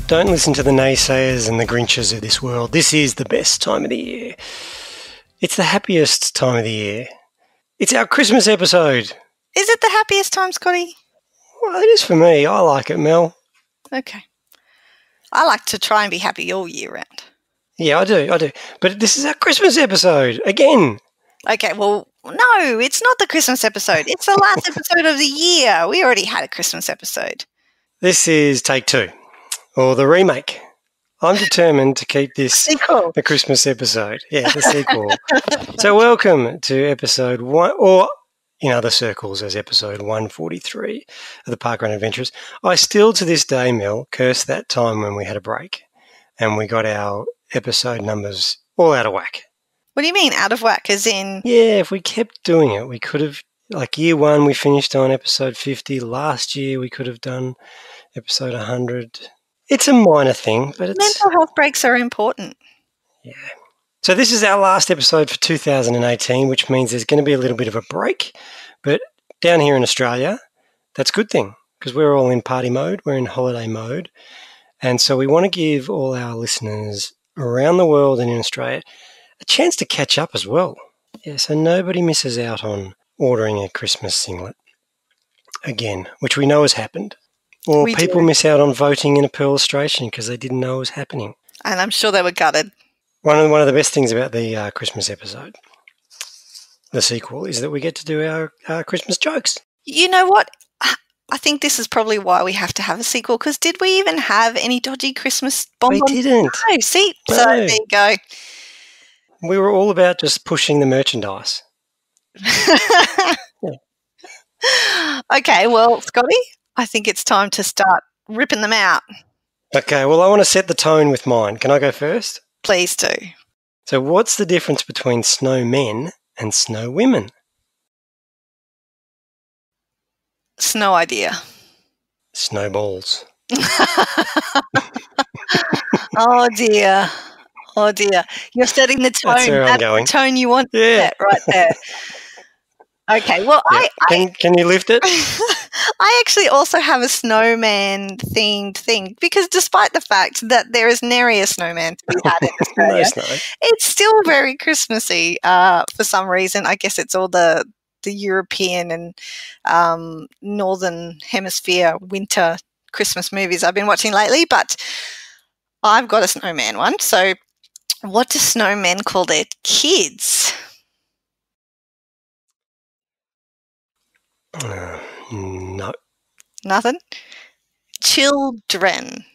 Don't listen to the naysayers and the Grinches of this world. This is the best time of the year. It's the happiest time of the year. It's our Christmas episode. Is it the happiest time, Scotty? Well, it is for me. I like it, Mel. Okay. I like to try and be happy all year round. Yeah, I do. But this is our Christmas episode again. Okay, well, no, it's not the Christmas episode. It's the last episode of the year. We already had a Christmas episode. This is take 2, or the remake. I'm determined to keep this the Christmas episode. Yeah, the sequel. So welcome to episode 1, or in other circles as episode 143 of the Parkrun Adventures. I still, to this day, Mel, curse that time when we had a break and we got our episode numbers all out of whack. What do you mean, out of whack, as in? Yeah, if we kept doing it, we could have, like year 1, we finished on episode 50. Last year, we could have done episode 100. It's a minor thing, but it's... Mental health breaks are important. Yeah. So this is our last episode for 2018, which means there's going to be a little bit of a break. But down here in Australia, that's a good thing because we're all in party mode. We're in holiday mode. And so we want to give all our listeners around the world and in Australia a chance to catch up as well. Yeah, so nobody misses out on ordering a Christmas singlet again, which we know has happened. Or people miss out on voting in a Pearl illustration because they didn't know it was happening. And I'm sure they were gutted. One of the best things about the Christmas episode, the sequel, is that we get to do our Christmas jokes. You know what? I think this is probably why we have to have a sequel, because did we even have any dodgy Christmas bonbons? We didn't. No, see? No. So there you go. We were all about just pushing the merchandise. Yeah. Okay, well, Scotty, I think it's time to start ripping them out. Okay, well, I want to set the tone with mine. Can I go first? Please do. So what's the difference between snowmen and snow women? Snow idea. Snowballs. Oh, dear. Oh, dear. You're setting the tone. That's where I'm going. The tone you want Yeah. right there. Okay, well, yeah. Can you lift it? I actually also have a snowman-themed thing because despite the fact that there is nary a snowman to be had in Australia, No snow. It's still very Christmassy for some reason. I guess it's all the European and Northern Hemisphere winter Christmas movies I've been watching lately, but I've got a snowman one. So what do snowmen call their kids? No. Nothing? Children.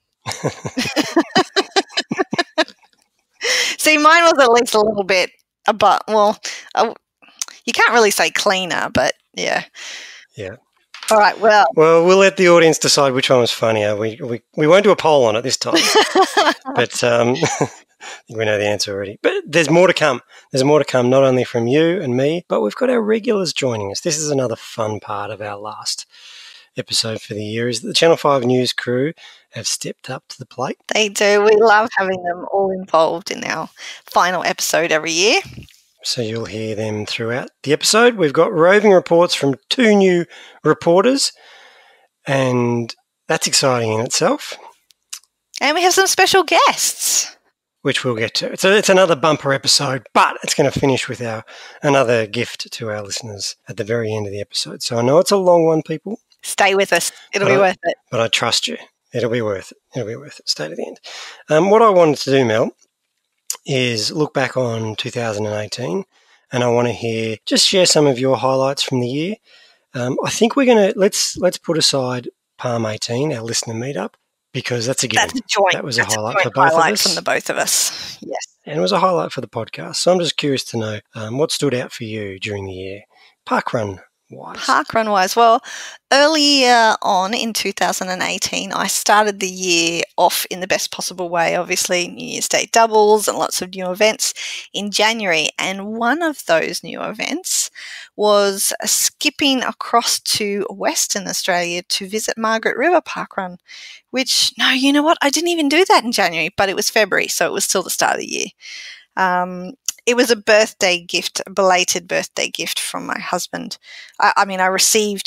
See, mine was at least a little bit above. Well, you can't really say cleaner, but yeah. Yeah. All right, well, we'll let the audience decide which one was funnier. We won't do a poll on it this time. But I think we know the answer already. But there's more to come. There's more to come, not only from you and me, but we've got our regulars joining us. This is another fun part of our last episode for the year, is that the Channel 5 News crew have stepped up to the plate. They do. We love having them all involved in our final episode every year. So you'll hear them throughout the episode. We've got roving reports from 2 new reporters, and that's exciting in itself. And we have some special guests, which we'll get to. So it's another bumper episode, but it's going to finish with another gift to our listeners at the very end of the episode. So I know it's a long one, people. Stay with us. It'll be worth it. But I trust you. It'll be worth it. It'll be worth it. Stay to the end. What I wanted to do, Mel, is look back on 2018, and I want to just share some of your highlights from the year. I think we're going to, let's put aside Palm 18, our listener meetup, because that's a given. That's a joint. That was a highlight for both of us. From the both of us, yes. And it was a highlight for the podcast. So I'm just curious to know what stood out for you during the year, parkrun-wise. Parkrun-wise, well, earlier on in 2018, I started the year off in the best possible way. Obviously, New Year's Day doubles and lots of new events in January. And one of those new events was skipping across to Western Australia to visit Margaret River Parkrun, which, no, you know what? I didn't even do that in January, but it was February, so it was still the start of the year. It was a birthday gift, a belated birthday gift from my husband. I received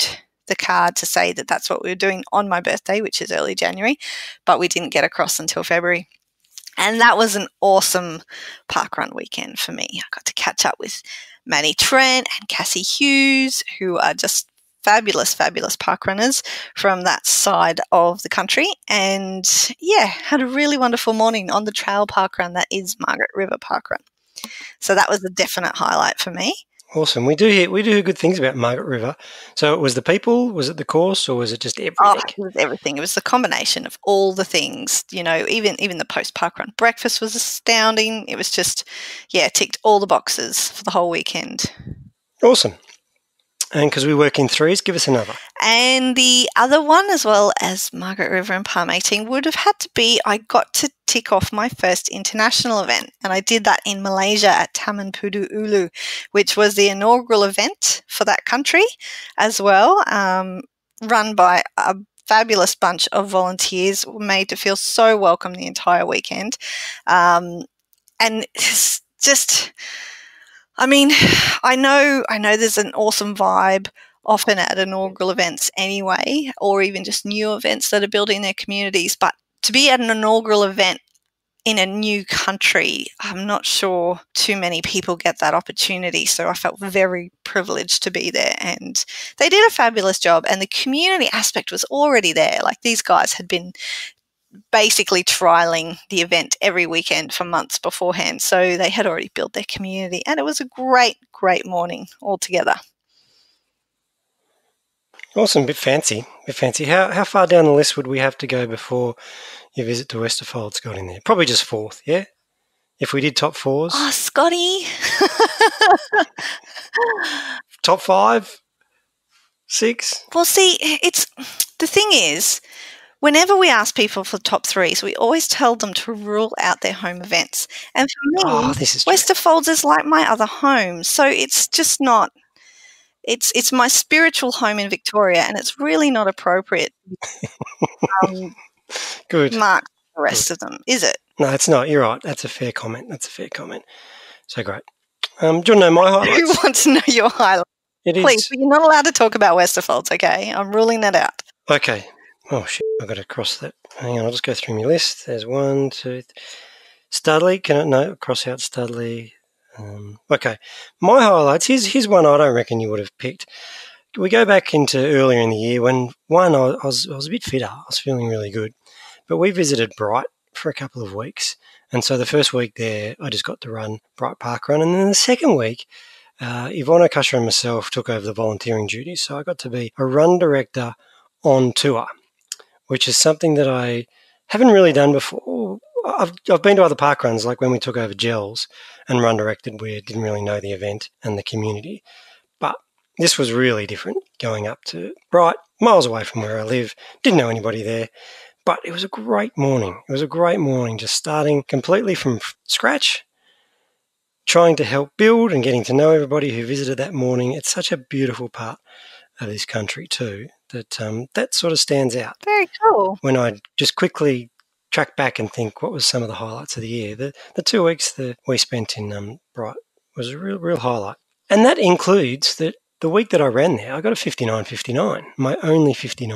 the card to say that that's what we were doing on my birthday, which is early January, but we didn't get across until February. And that was an awesome parkrun weekend for me. I got to catch up with Maddie Trent and Cassie Hughes, who are just fabulous, fabulous parkrunners from that side of the country. And yeah, had a really wonderful morning on the trail parkrun that is Margaret River Parkrun. So that was a definite highlight for me. Awesome. We do hear good things about Margaret River. So it was the people, was it the course, or was it just everything? Oh, it was everything. It was the combination of all the things, even the post-parkrun breakfast was astounding. It was just, ticked all the boxes for the whole weekend. Awesome. And because we work in threes, give us another. And the other one, as well as Margaret River and Palm 18, would have had to be I got to tick off my first international event. And I did that in Malaysia at Taman Pudu Ulu, which was the inaugural event for that country as well, run by a fabulous bunch of volunteers, made to feel so welcome the entire weekend. And it's just... I mean, I know there's an awesome vibe often at inaugural events anyway, or even just new events that are building their communities. But to be at an inaugural event in a new country, I'm not sure too many people get that opportunity. So I felt very privileged to be there, and they did a fabulous job. And the community aspect was already there. Like, these guys had been basically trialing the event every weekend for months beforehand. So they had already built their community, and it was a great, great morning altogether. Awesome. Bit fancy. How far down the list would we have to go before your visit to Westerfolds got in there? Probably just fourth, yeah? If we did top fours? Oh, Scotty. Top 5? 6? Well, see, the thing is, whenever we ask people for top threes, we always tell them to rule out their home events. And for me, Westerfolds is like my other home. So it's just not, it's my spiritual home in Victoria, and it's really not appropriate Good. mark the rest of them, is it? No, it's not. You're right. That's a fair comment. So great. Do you want to know my highlights? Who wants to know your highlights? Please, but you're not allowed to talk about Westerfolds, okay? I'm ruling that out. Okay. Oh, shit. I've got to cross that. Hang on, I'll just go through my list. There's 1, 2, Studley. Cross out Studley. Okay. My highlights, here's one I don't reckon you would have picked. We go back into earlier in the year when, one, I was a bit fitter. I was feeling really good. But we visited Bright for a couple of weeks. And so the first week there, I just got to run Bright Parkrun. And then the second week, Ivona Kusher and myself took over the volunteering duties. So I got to be a run director on tour, which is something that I haven't really done before. I've been to other parkruns, like when we took over Gels and run directed, we didn't really know the event and the community. But this was really different, going up to Bright, miles away from where I live, didn't know anybody there. But it was a great morning. Just starting completely from scratch, trying to help build and getting to know everybody who visited that morning. It's such a beautiful part of this country too, that sort of stands out. Very cool. When I just quickly track back and think what was some of the highlights of the year, the 2 weeks that we spent in Bright was a real highlight. And that includes that the week that I ran there, I got a 59.59, my only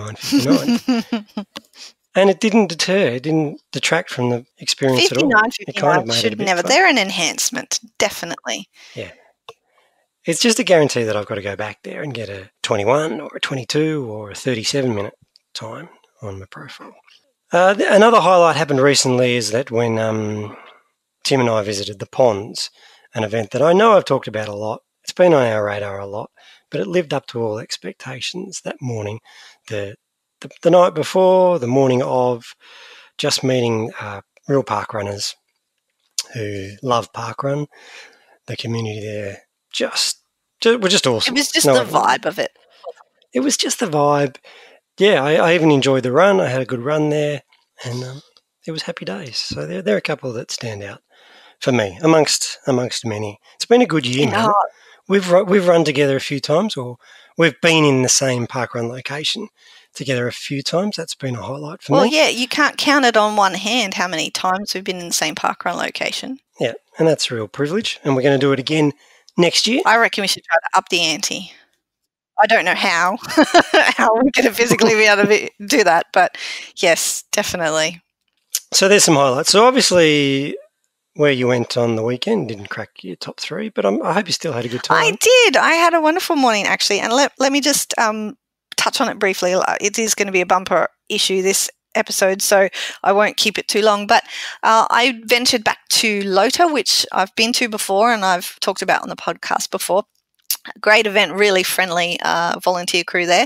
59.59. And it didn't detract from the experience at all. 59.59 they're an enhancement, definitely. Yeah. It's just a guarantee that I've got to go back there and get a 21 or a 22 or a 37-minute time on my profile. Another highlight happened recently is that when Tim and I visited the Ponds, an event that I know I've talked about a lot. It's been on our radar a lot, but it lived up to all expectations that morning. The night before, the morning of, just meeting real parkrunners who love parkrun. The community there were just awesome. It was just the vibe of it. It was just the vibe. Yeah, I even enjoyed the run. I had a good run there, and it was happy days. So there are a couple that stand out for me amongst many. It's been a good year now. We've run together a few times, or we've been in the same parkrun location together a few times. That's been a highlight for me. Well, yeah, you can't count it on one hand how many times we've been in the same parkrun location. Yeah, and that's a real privilege, and we're going to do it again next year. I reckon we should try to up the ante. I don't know how how we're going to physically be able to do that, but yes, definitely. So there's some highlights. So obviously, where you went on the weekend didn't crack your top 3, but I hope you still had a good time. I did. I had a wonderful morning, actually, and let me just touch on it briefly. It is going to be a bumper issue this episode, so I won't keep it too long, but I ventured back to Lota, which I've been to before and I've talked about on the podcast before. Great event, really friendly volunteer crew there.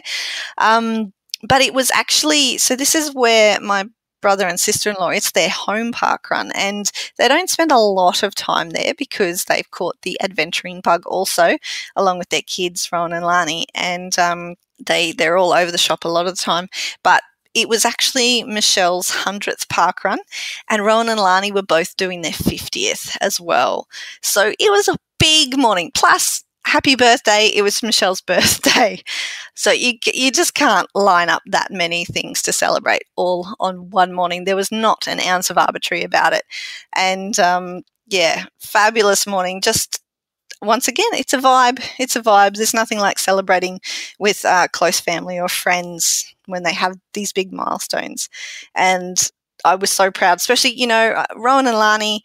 But it was actually, so this is where my brother and sister-in-law, it's their home park run, and they don't spend a lot of time there because they've caught the adventuring bug also, along with their kids, Rowan and Lani, and they're all over the shop a lot of the time. But it was actually Michelle's 100th park run, and Rowan and Lani were both doing their 50th as well. So it was a big morning. Plus, happy birthday, it was Michelle's birthday. So you just can't line up that many things to celebrate all on one morning. There was not an ounce of arbitrary about it. And fabulous morning. Just once again, it's a vibe. It's a vibe. There's nothing like celebrating with close family or friends when they have these big milestones. And I was so proud, especially, Rowan and Lani,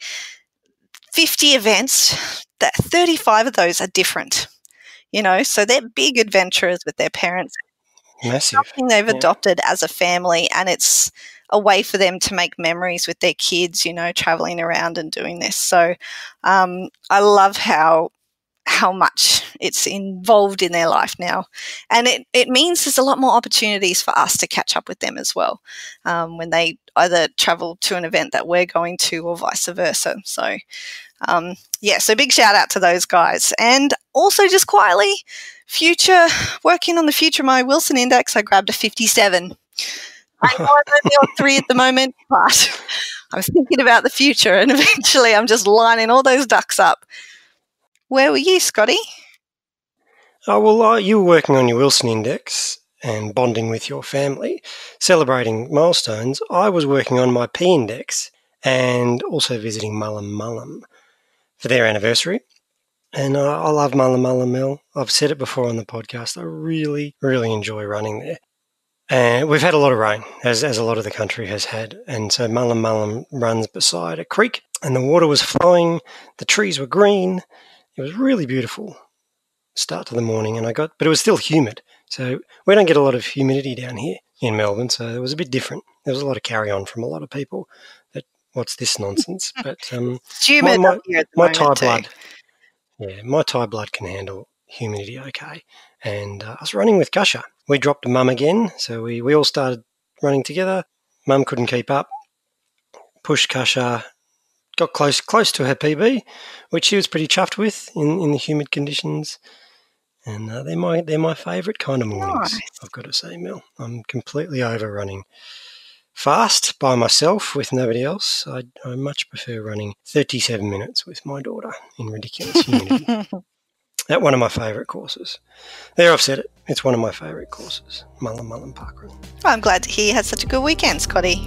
50 events, that 35 of those are different, so they're big adventurers with their parents. Massive. Something they've adopted as a family, and it's a way for them to make memories with their kids, traveling around and doing this. So I love how much it's involved in their life now. And it means there's a lot more opportunities for us to catch up with them as well when they either travel to an event that we're going to or vice versa. So so big shout out to those guys. And also just quietly, working on the future of my Wilson Index, I grabbed a 57. I know I'm only on 3 at the moment, but I was thinking about the future, and eventually I'm just lining all those ducks up. Where were you, Scotty? Oh, well, you were working on your Wilson Index and bonding with your family, celebrating milestones. I was working on my P Index and also visiting Mullum Mullum for their anniversary. And I love Mullum Mullum Mill. I've said it before on the podcast. I really, really enjoy running there. And we've had a lot of rain, as a lot of the country has had. And so Mullum Mullum runs beside a creek, and the water was flowing, the trees were green. It was really beautiful start to the morning, but it was still humid. So we don't get a lot of humidity down here in Melbourne, so it was a bit different. There was a lot of carry on from a lot of people that, what's this nonsense? But my Thai blood, my Thai blood can handle humidity okay. And I was running with Gusha. We dropped Mum again, so we all started running together. Mum couldn't keep up, pushed Gusha, got close to her PB, which she was pretty chuffed with in the humid conditions. And they're my favourite kind of mornings, nice. I've got to say, Mel. I'm completely over running fast by myself with nobody else. I much prefer running 37 minutes with my daughter in ridiculous humidity. That's one of my favourite courses. There, I've said it. It's one of my favourite courses, Mullum Mullum Parkrun. Well, I'm glad to hear you had such a good weekend, Scotty.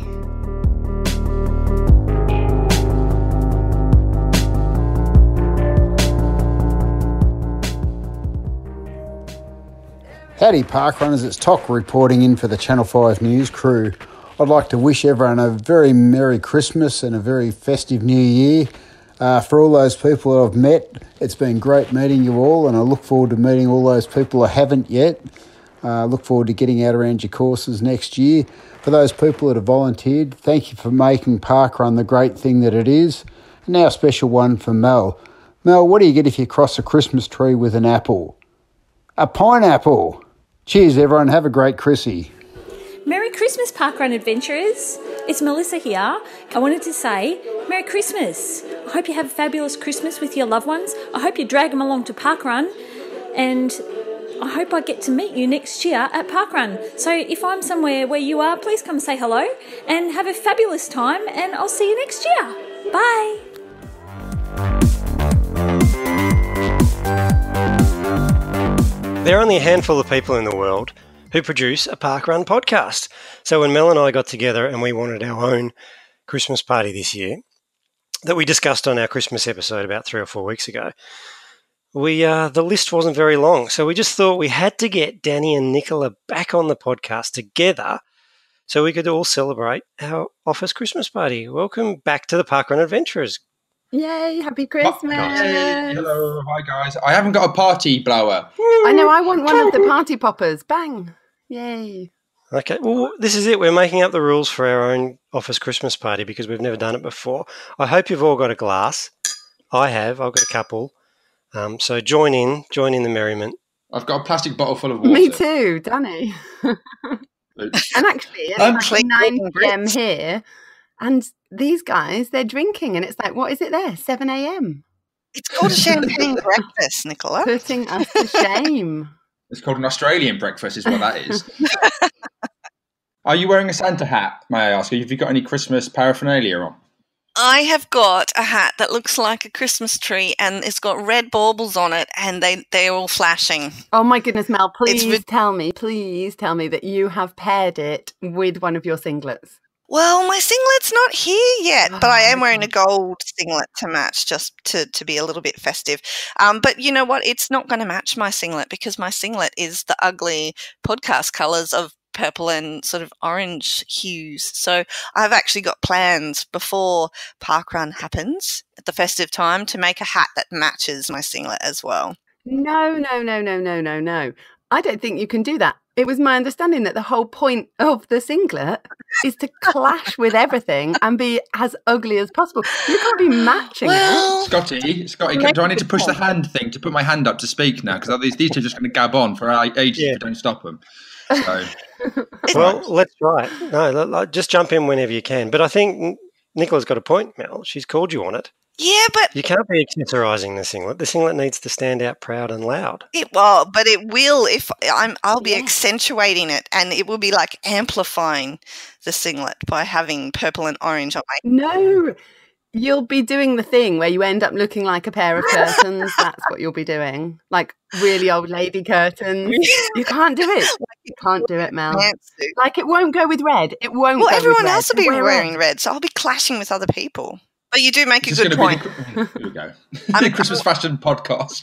Howdy parkrunners, it's Toc reporting in for the Channel 5 News crew. I'd like to wish everyone a very Merry Christmas and a very festive New Year. For all those people that I've met, it's been great meeting you all, and I look forward to meeting all those people I haven't yet. Look forward to getting out around your courses next year. For those people that have volunteered, thank you for making parkrun the great thing that it is. And now a special one for Mel. Mel, what do you get if you cross a Christmas tree with an apple? A pineapple! Cheers, everyone. Have a great Chrissy. Merry Christmas, Parkrun Adventurers. It's Melissa here. I wanted to say Merry Christmas. I hope you have a fabulous Christmas with your loved ones. I hope you drag them along to Parkrun. And I hope I get to meet you next year at Parkrun. So if I'm somewhere where you are, please come say hello and have a fabulous time. And I'll see you next year. Bye. There are only a handful of people in the world who produce a parkrun podcast. So when Mel and I got together and we wanted our own Christmas party this year, that we discussed on our Christmas episode about 3 or 4 weeks ago, the list wasn't very long, so we just thought we had to get Danny and Nicola back on the podcast together so we could all celebrate our office Christmas party. Welcome back to the Parkrun Adventurers. Yay, happy Christmas. Hey, hello, hi guys. I haven't got a party blower. I know, I want one of the party poppers. Bang. Yay. Okay, well, this is it. We're making up the rules for our own office Christmas party because we've never done it before. I hope you've all got a glass. I have. I've got a couple. So join in the merriment. I've got a plastic bottle full of water. Me too, Danny. And actually, it's like 9 p.m. here, and these guys, they're drinking, and it's like, what is it there? 7 a.m. It's called a champagne breakfast, Nicola. Putting us to shame. It's called an Australian breakfast is what that is. Are you wearing a Santa hat, may I ask? Have you got any Christmas paraphernalia on? I have got a hat that looks like a Christmas tree and it's got red baubles on it and they're all flashing. Oh my goodness, Mel, please tell me that you have paired it with one of your singlets. Well, my singlet's not here yet, but I am wearing a gold singlet to match, just to be a little bit festive. But you know what? It's not going to match my singlet because my singlet is the ugly podcast colours of purple and sort of orange hues. So I've actually got plans before Parkrun happens at the festive time to make a hat that matches my singlet as well. No. I don't think you can do that. It was my understanding that the whole point of the singlet is to clash with everything and be as ugly as possible. You can't be matching it. Scotty, do I need to push the hand thing to put my hand up to speak now? Because these two are just going to gab on for ages if we don't stop them. So, well, let's try it. No, just jump in whenever you can. But I think Nicola's got a point, Mel. She's called you on it. Yeah, but you can't be accessorising the singlet. The singlet needs to stand out proud and loud. But it will if I'll be accentuating it, and it will be like amplifying the singlet by having purple and orange on my. No, you'll be doing the thing where you end up looking like a pair of curtains. That's what you'll be doing, like really old lady curtains. You can't do it. You can't do it, Mel. Like it won't go with red. It won't. Well, go everyone with red. else will be wearing red, so I'll be clashing with other people. But you do make a good point. Here we go. The Christmas fashion podcast.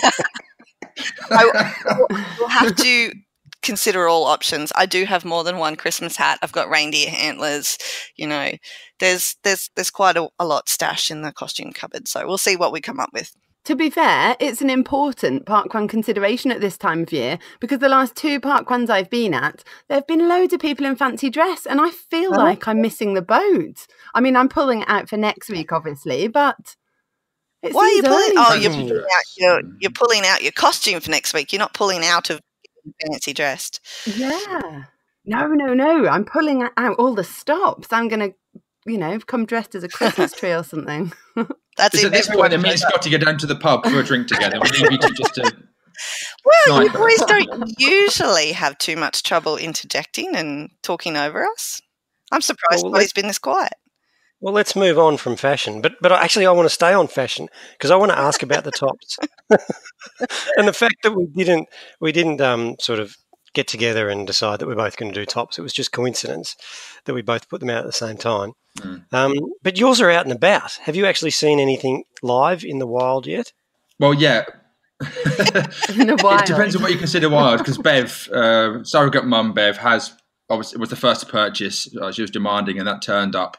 We'll have to consider all options. I do have more than one Christmas hat. I've got reindeer antlers. You know, there's quite a lot stashed in the costume cupboard. So we'll see what we come up with. To be fair, it's an important parkrun consideration at this time of year because the last 2 parkruns I've been at, there have been loads of people in fancy dress and I feel like I'm missing the boat. I mean, I'm pulling it out for next week, obviously, but why are you pulling? Oh, you're pulling out your costume for next week. You're not pulling out of fancy dressed. Yeah. No. I'm pulling out all the stops. I'm going to, come dressed as a Christmas tree or something. That's at this point that me and Scotty go down to the pub for a drink together. We leave you to just Well, you boys don't usually have too much trouble interjecting and talking over us. I'm surprised Scotty's been this quiet. Well, let's move on from fashion. But actually I want to stay on fashion because I want to ask about the tops. And the fact that we didn't sort of get together and decide that we're both going to do tops. It was just coincidence that we both put them out at the same time. But yours are out and about. Have you actually seen anything live in the wild yet? Well, yeah. In the wild. It depends on what you consider wild because Bev, surrogate mum Bev, obviously was the first to purchase. She was demanding and that turned up.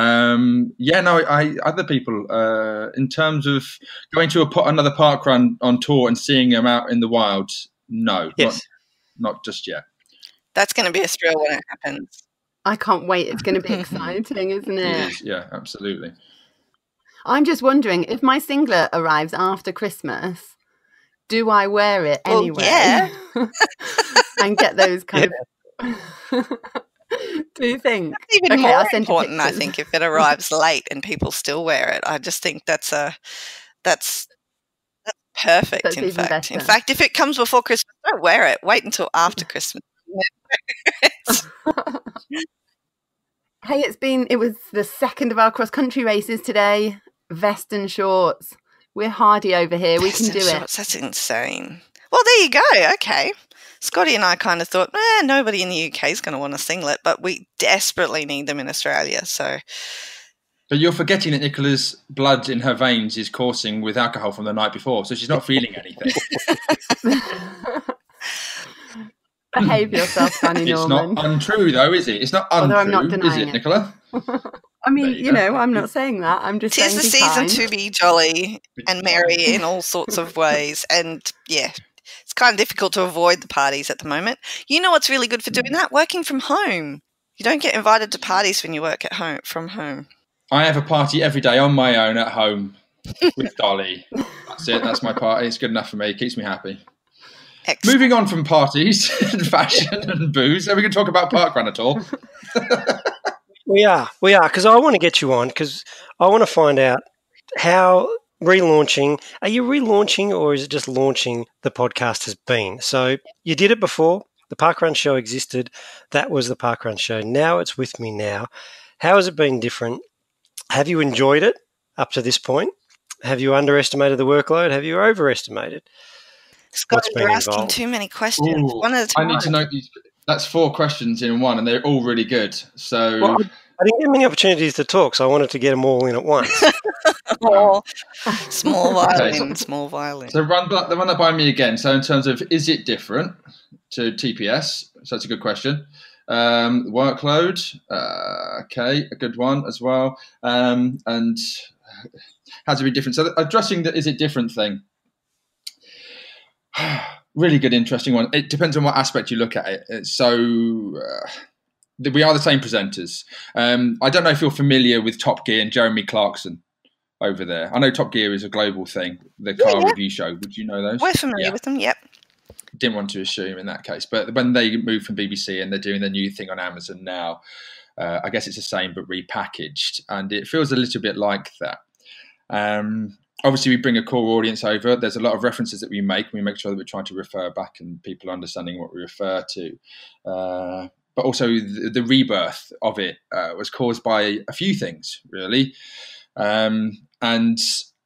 Other people, in terms of going to another parkrun on tour and seeing them out in the wild, no. Yes. Not just yet. That's going to be a thrill when it happens. I can't wait. It's going to be exciting, isn't it? It is, yeah, absolutely. I'm just wondering, if my singlet arrives after Christmas, do I wear it anyway? Yeah. And get those kind of... Do you think? That's even more important, I think, if it arrives late and people still wear it. I just think that's perfect. That's in fact, if it comes before Christmas, don't wear it. Wait until after Christmas. Hey, it was the second of our cross country races today. Vest and shorts. We're hardy over here. We can do it. That's insane. Well, there you go. Okay. Scotty and I kind of thought, nobody in the UK is going to want a singlet, but we desperately need them in Australia. So But you're forgetting that Nicola's blood in her veins is coursing with alcohol from the night before, so she's not feeling anything. Behave yourself, Danny Norman. It's not untrue, though, is it? It's not untrue, Although I'm not denying is it, Nicola? I mean, you know, I'm not saying that. I'm just saying Tis the season to be jolly and merry in all sorts of ways. And yeah, it's kind of difficult to avoid the parties at the moment. You know what's really good for doing that? Working from home. You don't get invited to parties when you work at home from home. I have a party every day on my own at home with Dolly. That's it. That's my party. It's good enough for me. It keeps me happy. Excellent. Moving on from parties and fashion and booze, are we going to talk about parkrun at all? We are, because I want to get you on, because I want to find out how relaunching, are you relaunching or is it just launching the podcast has been? So you did it before, the Parkrun Show existed, that was the Parkrun Show. Now it's With Me Now. How has it been different? Have you enjoyed it up to this point? Have you underestimated the workload? Have you overestimated? Scott, you're asking too many questions. Ooh, One at a time. I need to know these. That's 4 questions in one, and they're all really good. So well, I didn't get many opportunities to talk, so I wanted to get them all in at once. Oh, small violin, small violin. So run that by me again. So in terms of, is it different to TPS? So that's a good question. Workload, okay, a good one as well. And how's it be different? So addressing the is it different thing. Really good, interesting one. It depends on what aspect you look at it. So we are the same presenters. I don't know if you're familiar with Top Gear and Jeremy Clarkson over there. I know Top Gear is a global thing, the car review show. Would you know those? We're familiar with them, yep. Didn't want to assume in that case. But when they moved from BBC and they're doing their new thing on Amazon now, I guess it's the same but repackaged. And it feels a little bit like that. Obviously, we bring a core audience over. There's a lot of references that we make. We make sure that we're trying to refer back and people understanding what we refer to. But also the rebirth of it was caused by a few things, really. And then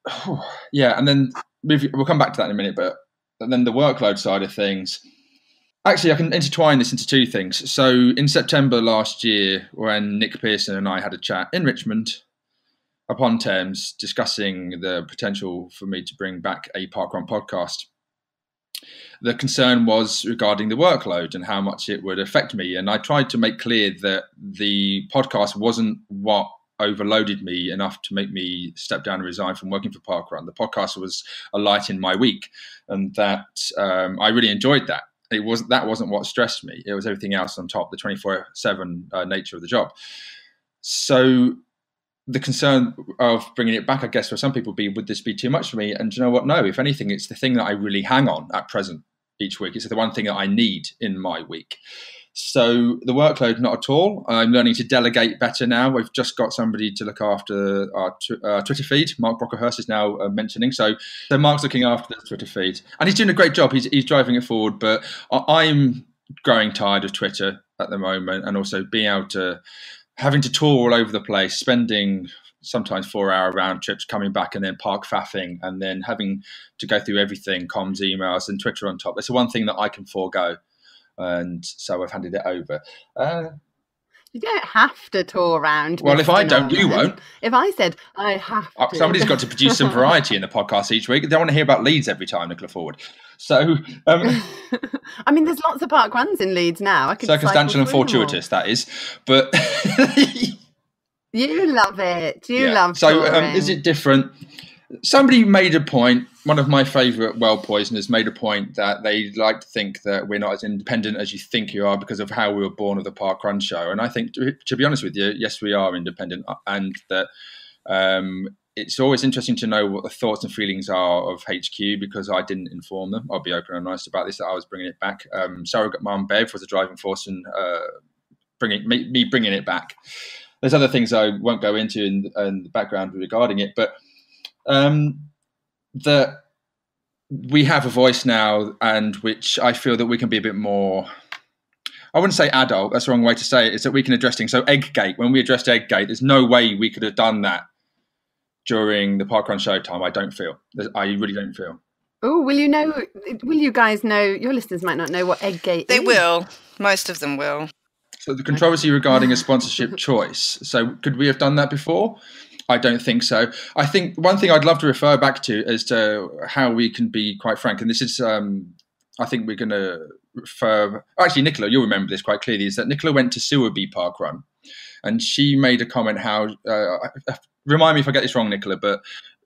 we'll come back to that in a minute. But then the workload side of things. Actually, I can intertwine this into 2 things. So in September last year, when Nick Pearson and I had a chat in Richmond upon Thames, discussing the potential for me to bring back a Parkrun podcast, the concern was regarding the workload and how much it would affect me. And I tried to make clear that the podcast wasn't what overloaded me enough to make me step down and resign from working for Parkrun. The podcast was a light in my week, and that I really enjoyed that. That wasn't what stressed me. It was everything else on top, the 24/7 nature of the job. So the concern of bringing it back, I guess, for some people would this be too much for me? And do you know what? No, if anything, it's the thing that I really hang on at present each week. It's the one thing that I need in my week. So the workload, not at all. I'm learning to delegate better now. We've just got somebody to look after our Twitter feed. Mark Brockerhurst is now mentioning. So Mark's looking after the Twitter feed. And he's doing a great job. He's driving it forward. But I'm growing tired of Twitter at the moment, and also being able to having to tour all over the place, spending sometimes 4-hour round trips, coming back and then park faffing, and then having to go through everything, comms, emails, and Twitter on top. It's the one thing that I can forego. And so I've handed it over. You don't have to tour around. Well, if I don't, you won't. If I said I have to. Somebody's got to produce some variety in the podcast each week. They don't want to hear about Leeds every time, Nicola Forward. So, I mean, there's lots of parkruns in Leeds now. Circumstantial and fortuitous, that is. But you love it. You love so is it different? Somebody made a point, one of my favourite well poisoners made a point that they like to think that we're not as independent as you think you are because of how we were born of the Parkrun Show. And I think, to be honest with you, yes, we are independent, and that it's always interesting to know what the thoughts and feelings are of HQ, because I didn't inform them. I'll be open and honest about this, that I was bringing it back. Surrogate Mum Bev was a driving force in bringing it back. There's other things I won't go into in the background regarding it, but that we have a voice now, and which I feel that we can be a bit more, I wouldn't say adult, that's the wrong way to say it, is that we can address things. So Egggate, when we addressed Egggate, there's no way we could have done that during the Parkrun Show time. I really don't feel. Oh, will you guys know, your listeners might not know what Egggate is. They will. Most of them will. So the controversy regarding a sponsorship choice. So could we have done that before? I don't think so. I think one thing I'd love to refer back to as to how we can be quite frank, and this is, I think we're going to refer. Actually, Nicola, you'll remember this quite clearly. Is that Nicola went to Sewerby Parkrun, and she made a comment. How remind me if I get this wrong, Nicola, but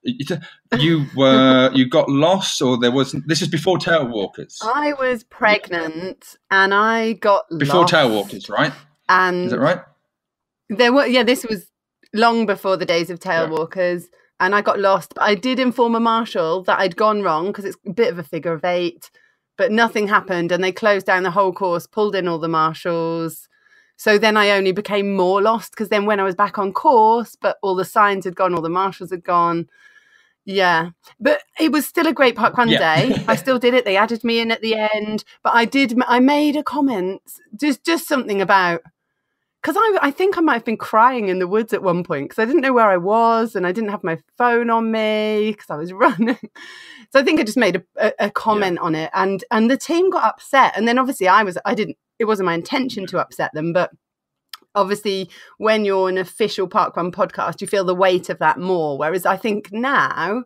you got lost, or there was. This is before Tailwalkers. I was pregnant, and I got before lost. Tailwalkers, right? And is that right? There were, this was long before the days of Tailwalkers, and I got lost. But I did inform a marshal that I'd gone wrong because it's a bit of a figure of 8, but nothing happened, and they closed down the whole course, pulled in all the marshals. So then I only became more lost because then when I was back on course, but all the signs had gone, all the marshals had gone. Yeah, but it was still a great parkrun day. I still did it. They added me in at the end, but I made a comment, just something about. Because I think I might have been crying in the woods at one point because I didn't know where I was and I didn't have my phone on me because I was running. So I think I just made a comment on it, and the team got upset. And then obviously it wasn't my intention to upset them, but obviously when you're an official parkrun podcast, you feel the weight of that more. Whereas I think now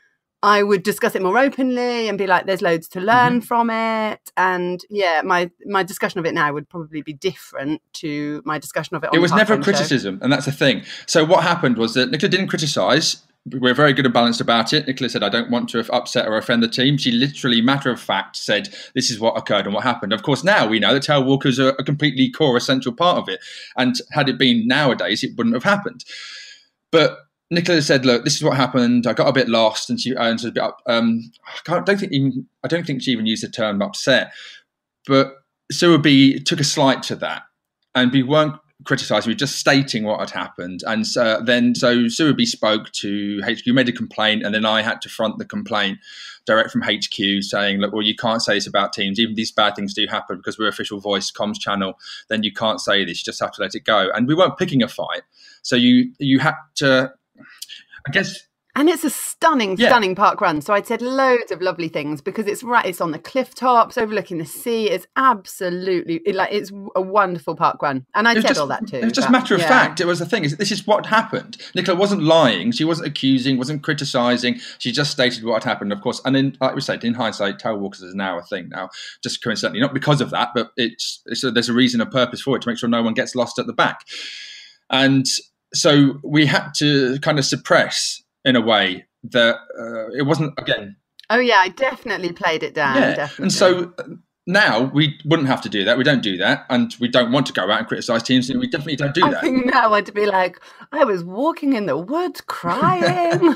I would discuss it more openly and be like, there's loads to learn from it. And my discussion of it now would probably be different to my discussion of it on It was never a show. criticism, and that's the thing. So what happened was that Nicola didn't criticise. We're very good and balanced about it. Nicola said, I don't want to upset or offend the team. She literally, matter of fact, said, this is what occurred and what happened. Of course, now we know that Tailwalkers are a completely core, essential part of it. And had it been nowadays, it wouldn't have happened. But Nicola said, look, this is what happened. I got a bit lost, and she was a bit up. I don't think she even used the term upset. But Sewerby took a slight to that, and we weren't criticising, we were just stating what had happened. And so Sewerby spoke to HQ, made a complaint, and then I had to front the complaint direct from HQ saying, look, well, you can't say this about teams. Even these bad things do happen because we're official voice comms channel, then you can't say this. You just have to let it go. And we weren't picking a fight. So you had to, I guess. And it's a stunning parkrun. So I'd said loads of lovely things because it's on the cliff tops overlooking the sea. It's absolutely it's a wonderful parkrun. And I said all that too. It was just matter of fact. It was the thing. This is what happened. Nicola wasn't lying. She wasn't accusing, wasn't criticising. She just stated what had happened, of course. And then, like we said, in hindsight, Tailwalkers is now a thing now, just coincidentally, not because of that, but there's a reason, a purpose for it to make sure no one gets lost at the back. And so we had to kind of suppress, in a way, that it wasn't, again. Oh, yeah, I definitely played it down. Yeah. Definitely. And so now we wouldn't have to do that. We don't do that. And we don't want to go out and criticise teams. And we definitely don't do that. I think now I'd be like, I was walking in the woods crying.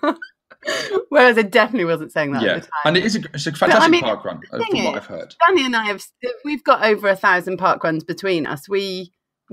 Whereas I definitely wasn't saying that at the time. And it's a fantastic parkrun, from what I've heard. Danny and I we've got over 1,000 parkruns between us. We're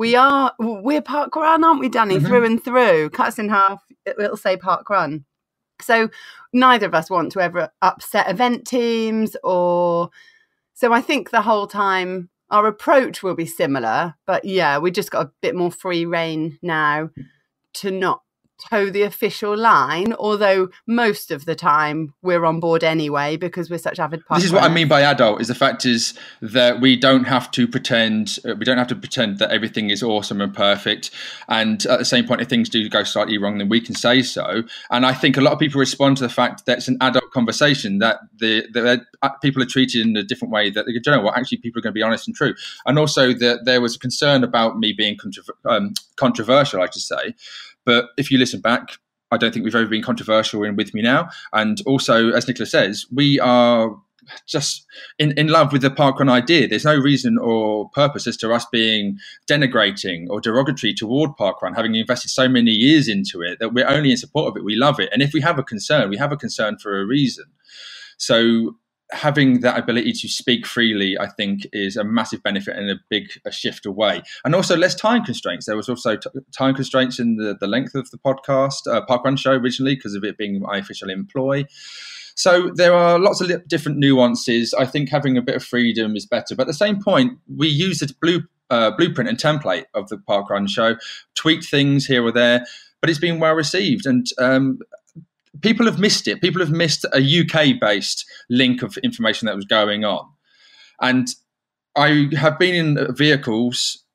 parkrun, aren't we, Danny? Through and through. Cut us in half, it'll say parkrun. So neither of us want to ever upset event teams so I think the whole time our approach will be similar, but we just got a bit more free rein now to not toe the official line, although most of the time we're on board anyway because we're such avid parkrunners. This is what I mean by adult, is the fact is that we don't have to pretend that everything is awesome and perfect, and at the same point if things do go slightly wrong then we can say so. And I think a lot of people respond to the fact that it's an adult conversation, that people are treated in a different way, that you know what, actually people are going to be honest and true. And also that there was a concern about me being controversial, I should say. But if you listen back, I don't think we've ever been controversial in With Me Now. And also, as Nicola says, we are just in love with the parkrun idea. There's no reason or purpose as to us being denigrating or derogatory toward parkrun, having invested so many years into it, that we're only in support of it. We love it. And if we have a concern for a reason. So having that ability to speak freely, I think, is a massive benefit and a shift away. And also less time constraints. There was also time constraints in the length of the podcast, parkrun show originally, because of it being my official employ. So there are lots of different nuances. I think having a bit of freedom is better. But at the same point, we use the blueprint and template of the parkrun show, tweak things here or there, but it's been well received. And people have missed it. People have missed a UK-based link of information that was going on. And I have been in vehicles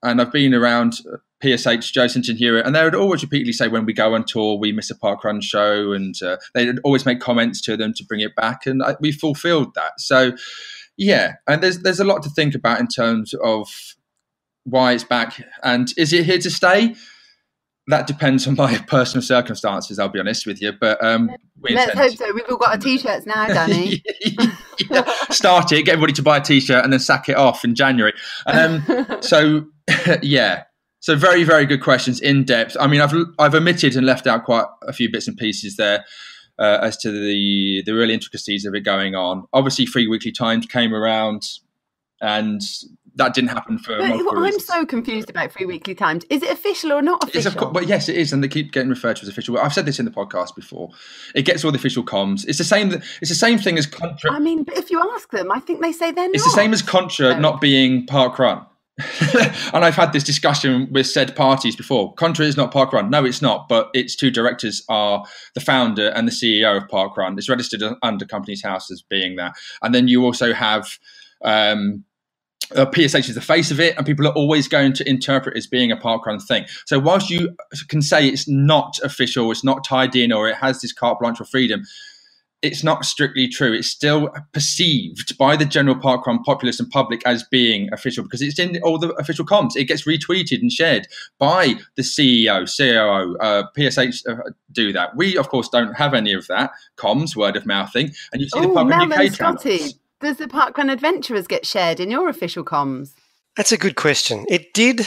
and I've been around PSH, Joe St. Hero, and they would always repeatedly say when we go on tour, we miss a parkrun show, and they'd always make comments to them to bring it back, and we fulfilled that. So, yeah, and there's a lot to think about in terms of why it's back, and is it here to stay? That depends on my personal circumstances, I'll be honest with you. But let's hope so. We've all got our T-shirts now, Danny. Yeah. Start it, get everybody to buy a T-shirt, and then sack it off in January. So, yeah. So very, very good questions, in depth. I mean, I've omitted and left out quite a few bits and pieces there as to the real intricacies of it going on. Obviously, 3 weekly times came around, and that didn't happen for multiple reasons. I'm so confused about 3 weekly times. Is it official or not official? But yes, it is, and they keep getting referred to as official. I've said this in the podcast before. It gets all the official comms. It's the same thing as Contra. I mean, but if you ask them, I think they say they're not. It's the same as Contra not being parkrun. And I've had this discussion with said parties before. Contra is not parkrun. No, it's not. But its two directors are the founder and the CEO of parkrun. It's registered under Companies House as being that. And then you also have PSH is the face of it, and people are always going to interpret it as being a parkrun thing. So whilst you can say it's not official, it's not tied in, or it has this carte blanche for freedom, it's not strictly true. It's still perceived by the general parkrun populace and public as being official because it's in all the official comms. It gets retweeted and shared by the CEO, COO, PSH do that. We, of course, don't have any of that comms, word of mouth thing. And you see the Parkrun UK channels. Does the Parkrun Adventurers get shared in your official comms? That's a good question. It did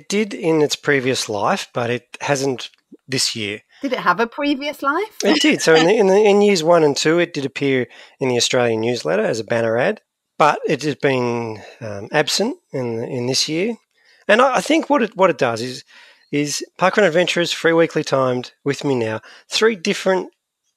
in its previous life, but it hasn't this year. Did it have a previous life? It did. So in years 1 and 2, it did appear in the Australian newsletter as a banner ad, but it has been absent in this year. And I think what it does is Parkrun Adventurers, 3 weekly timed, with me now, 3 different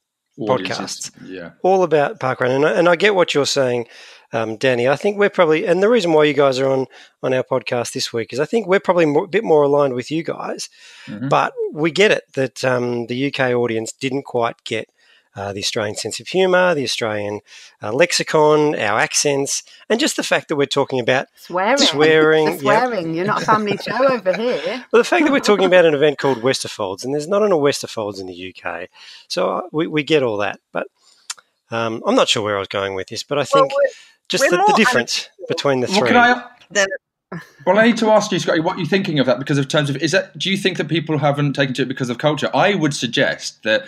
podcasts, all about parkrun, and I get what you're saying, Danny. I think we're probably, and the reason why you guys are on our podcast this week is I think we're probably a bit more aligned with you guys, but we get it that the UK audience didn't quite get the Australian sense of humour, the Australian lexicon, our accents, and just the fact that we're talking about swearing. You're not a family show over here. Well, the fact that we're talking about an event called Westerfolds, and there's not a Westerfolds in the UK, so we get all that. But I'm not sure where I was going with this, but I think the difference between the three. Well, I need to ask you, Scotty, what you're thinking of that because of terms of do you think that people haven't taken to it because of culture? I would suggest that.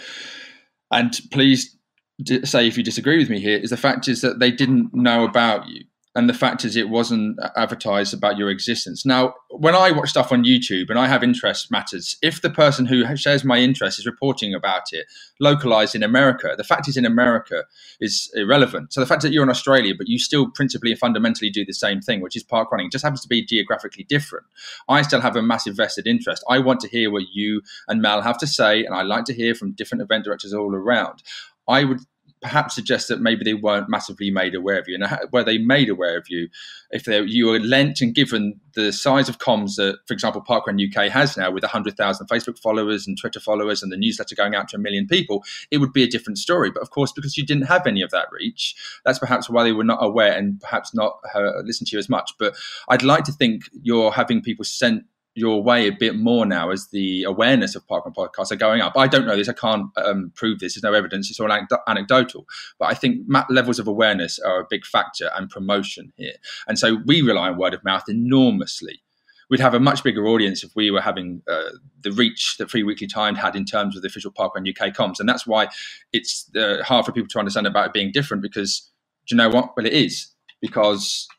And please say if you disagree with me here, is the fact is that they didn't know about you. And the fact is it wasn't advertised about your existence. Now, when I watch stuff on YouTube and I have interest matters, if the person who shares my interest is reporting about it localized in America, the fact is in America is irrelevant. So the fact that you're in Australia, but you still principally and fundamentally do the same thing, which is parkrunning, it just happens to be geographically different. I still have a massive vested interest. I want to hear what you and Mel have to say, and I like to hear from different event directors all around. I would perhaps suggest that maybe they weren't massively made aware of you. And were they made aware of you, if you were lent and given the size of comms that, for example, Parkrun UK has now with 100,000 Facebook followers and Twitter followers and the newsletter going out to 1 million people, it would be a different story. But of course, because you didn't have any of that reach, that's perhaps why they were not aware and perhaps not listen to you as much. But I'd like to think you're having people sent your way a bit more now as the awareness of parkrun podcasts are going up. I don't know this. I can't prove this. There's no evidence. It's all anecdotal. But I think levels of awareness are a big factor and promotion here. And so we rely on word of mouth enormously. We'd have a much bigger audience if we were having the reach that 3 Weekly Timed had in terms of the official Parkrun UK comms. And that's why it's hard for people to understand about it being different because, do you know what? Well, it is. Because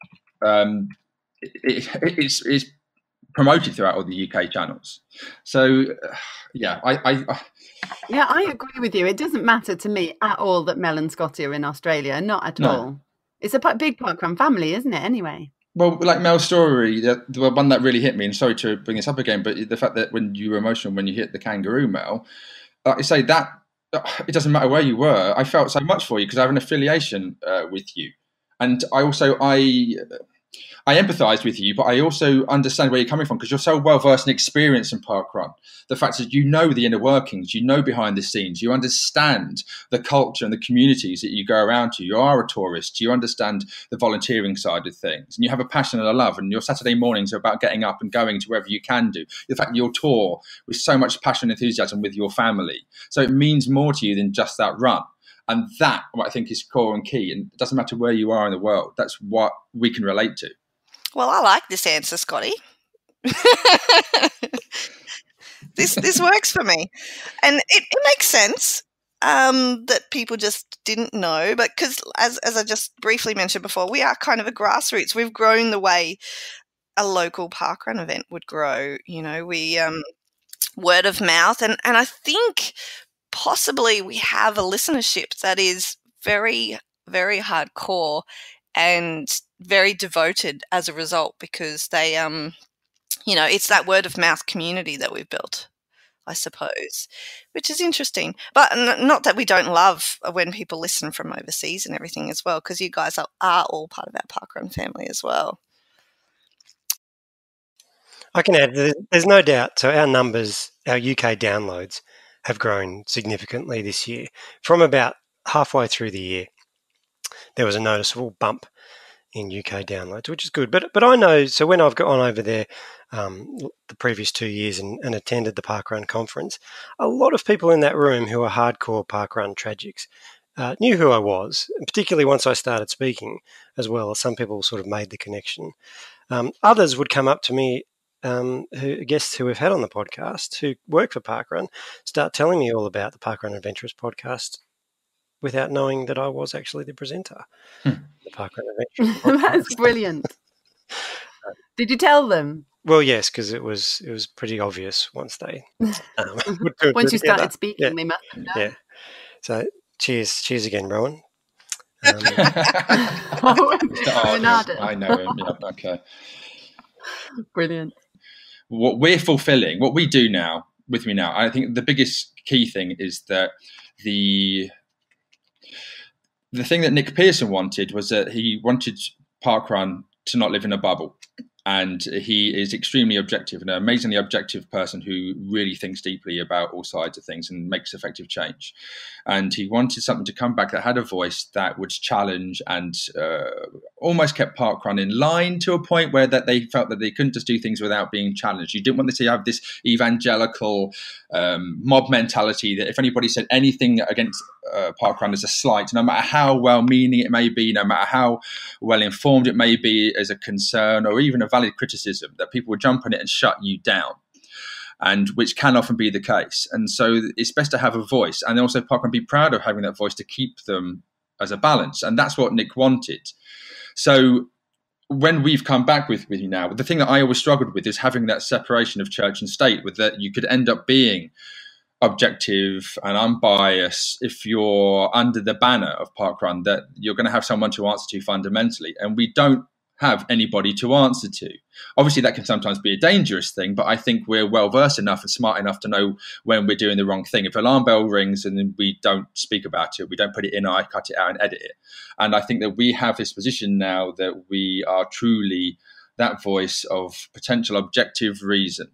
it's promoted throughout all the UK channels. So, I agree with you. It doesn't matter to me at all that Mel and Scotty are in Australia. Not at all. It's a big parkrun family, isn't it, anyway? Well, like Mel's story, the one that really hit me, and sorry to bring this up again, but the fact that when you were emotional when you hit the kangaroo, Mel, like I say, that it doesn't matter where you were. I felt so much for you because I have an affiliation with you. And I I empathise with you, but I also understand where you're coming from because you're so well versed and experienced in parkrun. The fact that you know the inner workings, you know behind the scenes, you understand the culture and the communities that you go around to. You are a tourist, you understand the volunteering side of things, and you have a passion and a love. And your Saturday mornings are about getting up and going to wherever you can do. The fact that you'll tour with so much passion and enthusiasm with your family, so it means more to you than just that run. And that, what I think, is core and key. And it doesn't matter where you are in the world. That's what we can relate to. Well, I like this answer, Scotty. This works for me, and it makes sense that people just didn't know. But because, as I just briefly mentioned before, we are kind of a grassroots. We've grown the way a local parkrun event would grow. You know, we word of mouth, and I think possibly we have a listenership that is very, very hardcore and very devoted as a result, because they, it's that word of mouth community that we've built, I suppose, which is interesting. But not that we don't love when people listen from overseas and everything as well, because you guys are all part of our parkrun family as well. I can add, there's no doubt. So our numbers, our UK downloads have grown significantly this year. From about halfway through the year, there was a noticeable bump in UK downloads, which is good. But I know, so when I've gone over there the previous 2 years and attended the Parkrun conference, a lot of people in that room who are hardcore Parkrun tragics knew who I was, and particularly once I started speaking as well. Some people sort of made the connection. Others would come up to me, guests who we've had on the podcast who work for Parkrun, start telling me all about the Parkrun Adventurers podcast without knowing that I was actually the presenter. The Parkrun Adventurers podcast. That's brilliant. Did you tell them? Well, yes, because it was pretty obvious once they once you started speaking, they must have known. Yeah. So cheers again, Rowan. I know him. Yeah, okay. Brilliant. What we're fulfilling, what we do now with me now, I think the biggest key thing is that the thing that Nick Pearson wanted was that he wanted Parkrun to not live in a bubble. And he is extremely objective, and an amazingly objective person who really thinks deeply about all sides of things and makes effective change. And he wanted something to come back that had a voice that would challenge and almost kept Parkrun in line to a point where that they felt that they couldn't just do things without being challenged. You didn't want to have this evangelical mob mentality that if anybody said anything against Parkrun as a slight, no matter how well-meaning it may be, no matter how well-informed it may be as a concern or even a valid criticism, that people would jump on it and shut you down, and which can often be the case. And so it's best to have a voice, and also Parkrun be proud of having that voice to keep them as a balance. And that's what Nick wanted. So when we've come back with you now, the thing that I always struggled with is having that separation of church and state, with that you could end up being objective and unbiased if you're under the banner of Parkrun, that you're going to have someone to answer to fundamentally, and we don't have anybody to answer to. Obviously that can sometimes be a dangerous thing, but I think we're well versed enough and smart enough to know when we're doing the wrong thing. If alarm bell rings and then we don't speak about it, we don't put it in, I cut it out and edit it. And I think that we have this position now that we are truly that voice of potential objective reason,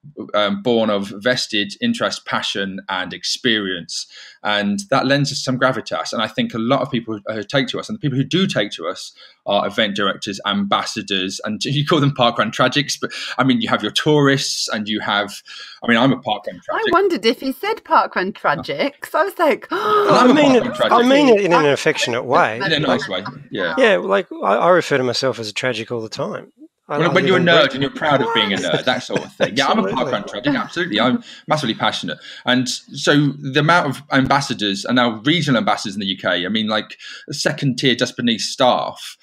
born of vested interest, passion and experience, and that lends us some gravitas. And I think a lot of people who take to us, and the people who do take to us, are event directors, ambassadors, and you call them parkrun tragics, but I mean you have your tourists, and you have, I mean I'm a parkrun tragic. I wondered if he said parkrun tragics. I was like, I mean it in an affectionate way, in a nice way. Like I refer to myself as a tragic all the time. When you're a nerd and you're proud of being a nerd, that sort of thing. Yeah, I'm a parkrun tragic, absolutely. I'm massively passionate. And so the amount of ambassadors, and now regional ambassadors in the UK, I mean, like second tier just beneath staff,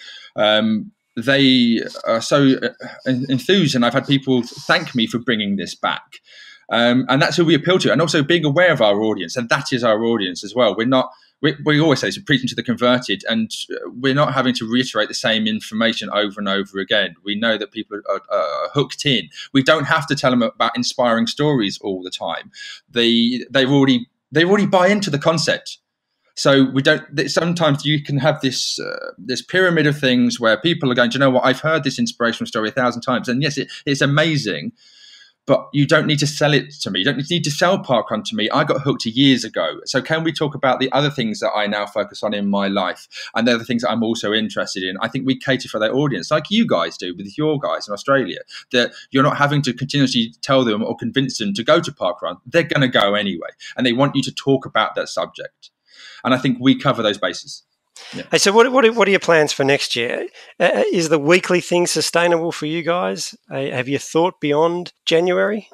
they are so enthused, and I've had people thank me for bringing this back. And that's who we appeal to, and also being aware of our audience, and that is our audience as well. We always say this, we're preaching to the converted, and we're not having to reiterate the same information over and over again. We know that people are hooked in. We don't have to tell them about inspiring stories all the time. They already buy into the concept. So we don't. Sometimes you can have this this pyramid of things where people are going, do you know what? I've heard this inspirational story 1,000 times, and yes, it's amazing. But you don't need to sell it to me. You don't need to sell parkrun to me. I got hooked years ago. So can we talk about the other things that I now focus on in my life and the other things that I'm also interested in? I think we cater for their audience, like you guys do with your guys in Australia, that you're not having to continuously tell them or convince them to go to parkrun. They're going to go anyway. And they want you to talk about that subject. And I think we cover those bases. Yeah. Hey, so what are your plans for next year? Is the weekly thing sustainable for you guys? Have you thought beyond January?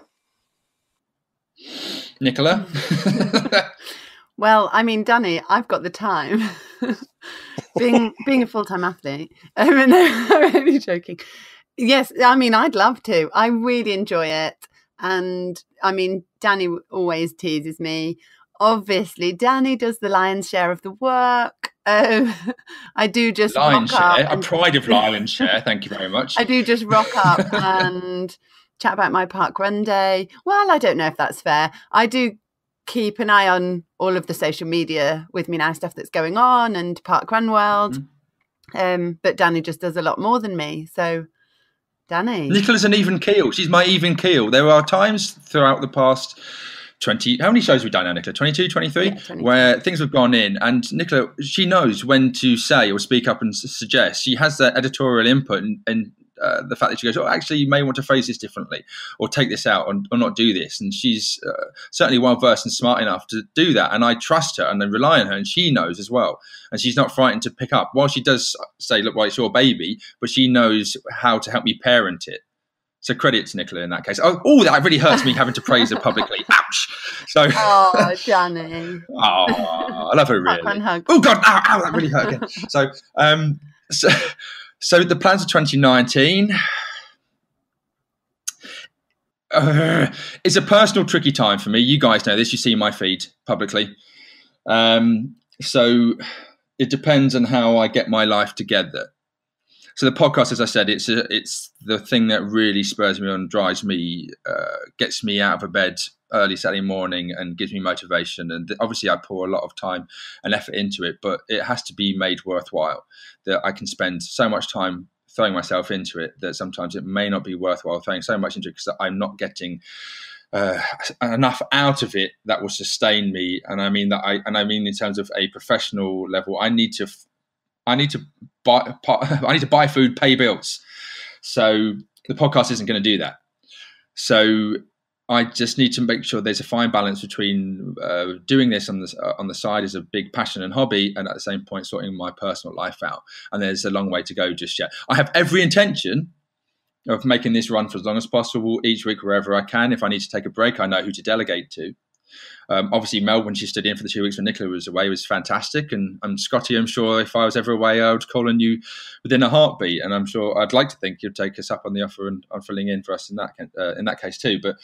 Nicola? Well, I mean, Danny, I've got the time. being a full-time athlete. No, I'm only joking. Yes, I mean, I'd love to. I really enjoy it. And I mean, Danny always teases me. Obviously, Danny does the lion's share of the work. I do just lion's rock share, up. a pride of lion's share. Thank you very much. I do just rock up and chat about my parkrun day. Well, I don't know if that's fair. I do keep an eye on all of the social media with me now, stuff that's going on and parkrun world. Mm-hmm. But Danny just does a lot more than me. So, Danny. Nicola's an even keel. She's my even keel. There are times throughout the past 20, how many shows have we done now, Nicola? 22, 23? Yeah, 22. Where things have gone in, and Nicola, she knows when to say or speak up and suggest. She has that editorial input and the fact that she goes, oh, actually, you may want to phrase this differently or take this out or not do this. And she's certainly well-versed and smart enough to do that. And I trust her and I rely on her, and she knows as well. And she's not frightened to pick up. While she does say, look, well, it's your baby, but she knows how to help me parent it. So credit to Nicola in that case. Oh, that really hurts me having to praise her publicly. Ouch! So, oh, Danny. Oh, I love her really. Hug. Oh God! Ow! That really hurt again. So the plans for 2019. It's a personal, tricky time for me. You guys know this. You see my feed publicly. So it depends on how I get my life together. So the podcast, as I said, it's the thing that really spurs me on, drives me, gets me out of a bed early Saturday morning and gives me motivation. And obviously I pour a lot of time and effort into it, but it has to be made worthwhile, that I can spend so much time throwing myself into it that sometimes it may not be worthwhile throwing so much into it because I'm not getting enough out of it that will sustain me. And I mean in terms of a professional level, I need to buy food, pay bills. So the podcast isn't going to do that. So I just need to make sure there's a fine balance between doing this on the side as a big passion and hobby, and at the same point sorting my personal life out. And there's a long way to go just yet. I have every intention of making this run for as long as possible each week, wherever I can. If I need to take a break, I know who to delegate to. Obviously, Mel, when she stood in for the 2 weeks when Nicola was away, was fantastic. And Scotty, I'm sure if I was ever away, I would call on you within a heartbeat. And I'm sure I'd like to think you'd take us up on the offer and on filling in for us in that case too. But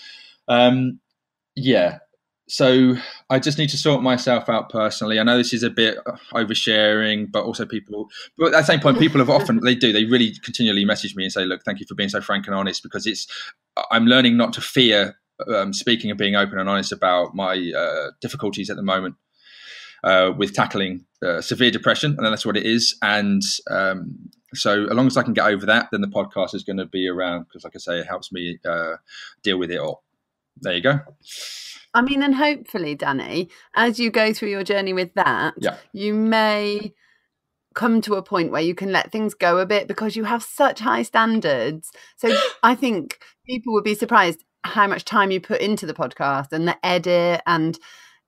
yeah, so I just need to sort myself out personally. I know this is a bit oversharing, but also but at the same point, people have often, they really continually message me and say, look, thank you for being so frank and honest, because I'm learning not to fear speaking and being open and honest about my difficulties at the moment with tackling severe depression, and that's what it is. And so as long as I can get over that, then the podcast is going to be around, because like I say, it helps me deal with it all. There you go. I mean, and hopefully, Danny, as you go through your journey with that, you may come to a point where you can let things go a bit, because you have such high standards. So I think people would be surprised how much time you put into the podcast and the edit, and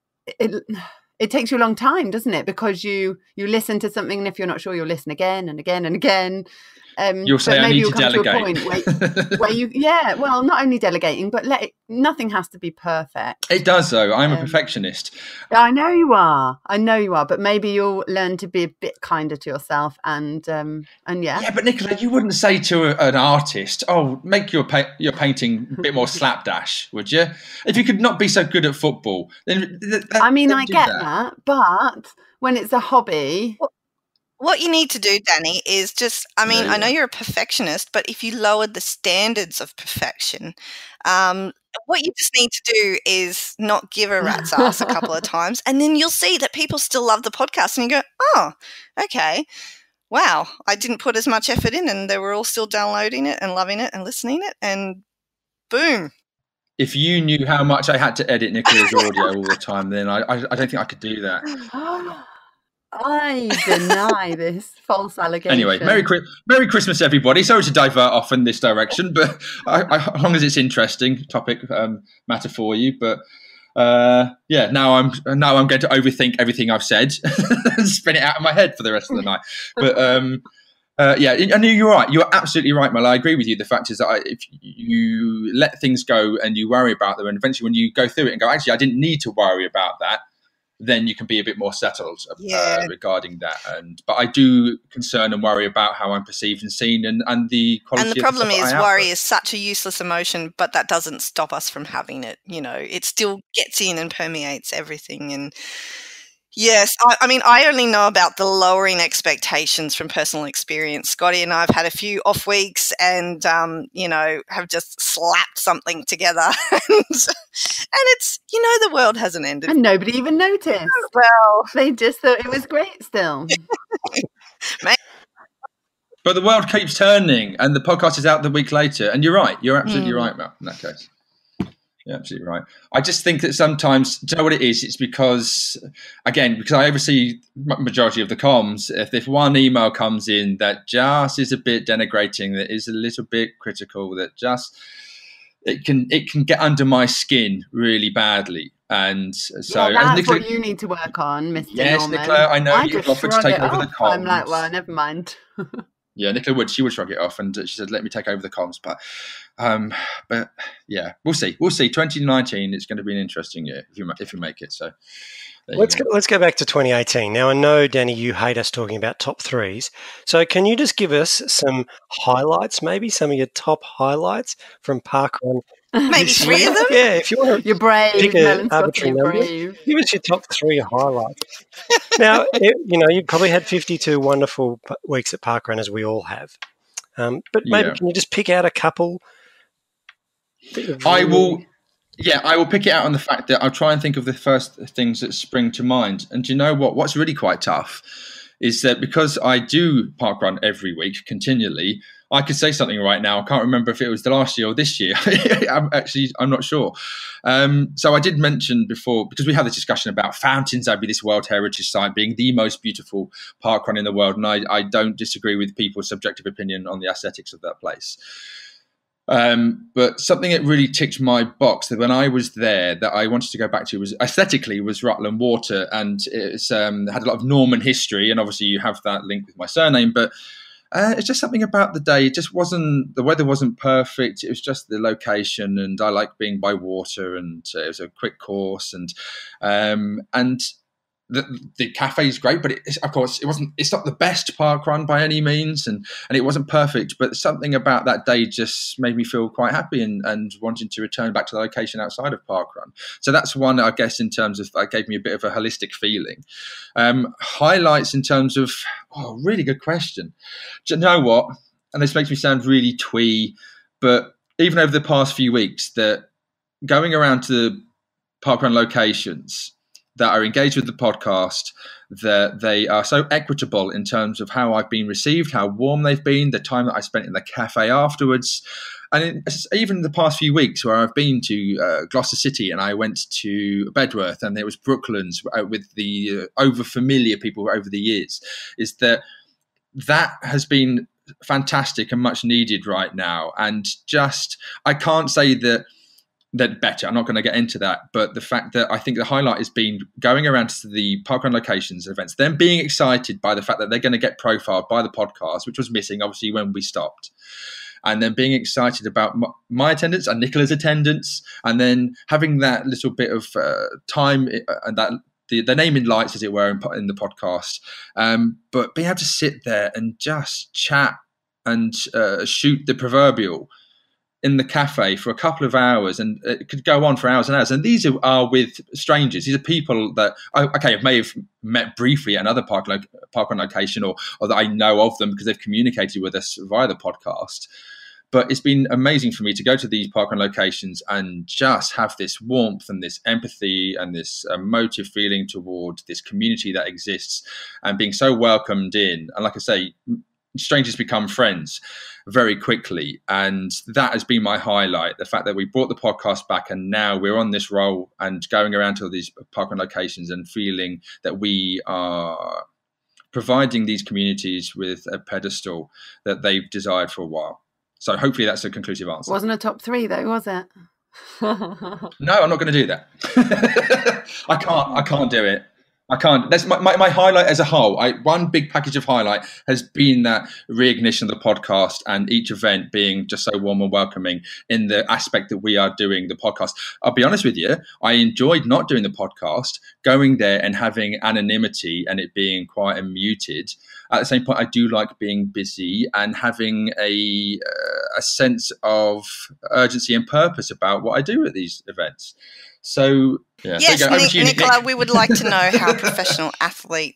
it takes you a long time, doesn't it? Because you listen to something, and if you're not sure, you'll listen again and again and again. You'll say, I need to delegate. To a point where you, well, not only delegating, but nothing has to be perfect. It does, though. I'm a perfectionist. I know you are. But maybe you'll learn to be a bit kinder to yourself, and yeah. Yeah, but Nicola, you wouldn't say to an artist, "Oh, make your painting a bit more slapdash," would you? If you could not be so good at football, then I get that, but when it's a hobby. What you need to do, Danny, is just, I know you're a perfectionist, but if you lowered the standards of perfection, What you just need to do is not give a rat's ass a couple of times, and then you'll see that people still love the podcast, and you go, oh, okay. Wow, I didn't put as much effort in, and they were all still downloading it and loving it and listening it, and boom. If you knew how much I had to edit Nicola's audio all the time, then I don't think I could do that. I deny this false allegation. Anyway, Merry Christmas, everybody. Sorry to divert off in this direction, but as long as it's interesting topic matter for you. But now I'm going to overthink everything I've said and spin it out of my head for the rest of the night. But I knew you're right. You're absolutely right, Mel. I agree with you. The fact is that if you let things go and you worry about them, and eventually when you go through it and go, actually, I didn't need to worry about that, then you can be a bit more settled regarding that. But I do concern and worry about how I'm perceived and seen, and the quality. And the problem is, worry is such a useless emotion, but that doesn't stop us from having it. You know, it still gets in and permeates everything. And yes, I mean, I only know about the lowering expectations from personal experience. Scotty and I have had a few off weeks, and have just slapped something together. And it's, the world hasn't ended. And nobody even noticed. Well, they just thought it was great still. But the world keeps turning, and the podcast is out the week later. And you're right. You're absolutely right, Mel, in that case. You're absolutely right. I just think that sometimes, do you know what it is? It's because I oversee majority of the comms. If one email comes in that just is a bit denigrating, that is a little bit critical, that just it can get under my skin really badly. And so that's Nicola, what you need to work on, Mr. Yes, Norman. Nicola, I know you've offered to take over the comms. I'm like, well, never mind. Yeah, Nicola she would shrug it off, and she said, "Let me take over the comms." But yeah, we'll see. 2019, it's going to be an interesting year if you make it. So let's go back to 2018. Now, I know, Danny, you hate us talking about top threes. So can you just give us some highlights, maybe some of your top highlights from parkrun? Maybe three of them? Yeah, if you want to. You're brave, pick an arbitrary number, brave. Give us your top three highlights. Now, you probably had 52 wonderful weeks at parkrun, as we all have. But maybe can you just pick out a couple? I will pick it out on the fact that I'll try and think of the first things that spring to mind. And do you know what? What's really quite tough is that because I do parkrun every week continually, I could say something right now. I can't remember if it was the last year or this year. I'm not sure. So I did mention before, because we had this discussion about Fountains Abbey, this World Heritage Site, being the most beautiful parkrun in the world. And I don't disagree with people's subjective opinion on the aesthetics of that place. But something that really ticked my box that when I was there that I wanted to go back to was aesthetically was Rutland Water, and it's had a lot of Norman history, and obviously you have that link with my surname, but it's just something about the day. It just wasn't, the weather wasn't perfect. It was just the location, and I like being by water, and it was a quick course, and the cafe is great, but of course it's not the best park run by any means, and it wasn't perfect, but something about that day just made me feel quite happy and wanting to return back to the location outside of park run. So that's one, I guess, in terms of that gave me a bit of a holistic feeling. Highlights in terms of, really good question. Do you know what? And this makes me sound really twee, but even over the past few weeks, that going around to the parkrun locations that are engaged with the podcast, that they are so equitable in terms of how I've been received, how warm they've been, the time that I spent in the cafe afterwards. And even in the past few weeks where I've been to Gloucester City, and I went to Bedworth, and there was Brooklands with the over-familiar people over the years, is that has been fantastic and much needed right now. And just, I can't say that better. I'm not going to get into that, but the fact that I think the highlight has been going around to the parkrun locations and events, them being excited by the fact that they're going to get profiled by the podcast, which was missing obviously when we stopped, and then being excited about my attendance and Nicola's attendance, and then having that little bit of time and that the naming lights, as it were, in the podcast, but being able to sit there and just chat and shoot the proverbial in the cafe for a couple of hours, and it could go on for hours and hours. And these are with strangers. These are people that, I may have met briefly at another parkrun location, or that I know of them because they've communicated with us via the podcast. But it's been amazing for me to go to these parkrun locations and just have this warmth and this empathy and this emotive feeling toward this community that exists, and being so welcomed in. And like I say, strangers become friends very quickly, and that has been my highlight, the fact that we brought the podcast back and now we're on this roll and going around to all these parkrun locations and feeling that we are providing these communities with a pedestal that they've desired for a while. So hopefully that's a conclusive answer. Wasn't a top 3 though, was it? No, I'm not going to do that. I can't do it. I can't. That's my highlight as a whole. One big package of highlight has been that reignition of the podcast and each event being just so warm and welcoming in the aspect that we are doing the podcast. I'll be honest with you, I enjoyed not doing the podcast, going there and having anonymity and it being quiet and muted. At the same point, I do like being busy and having a sense of urgency and purpose about what I do at these events. So, yeah. Yes, Nicola, we would like to know how a professional athlete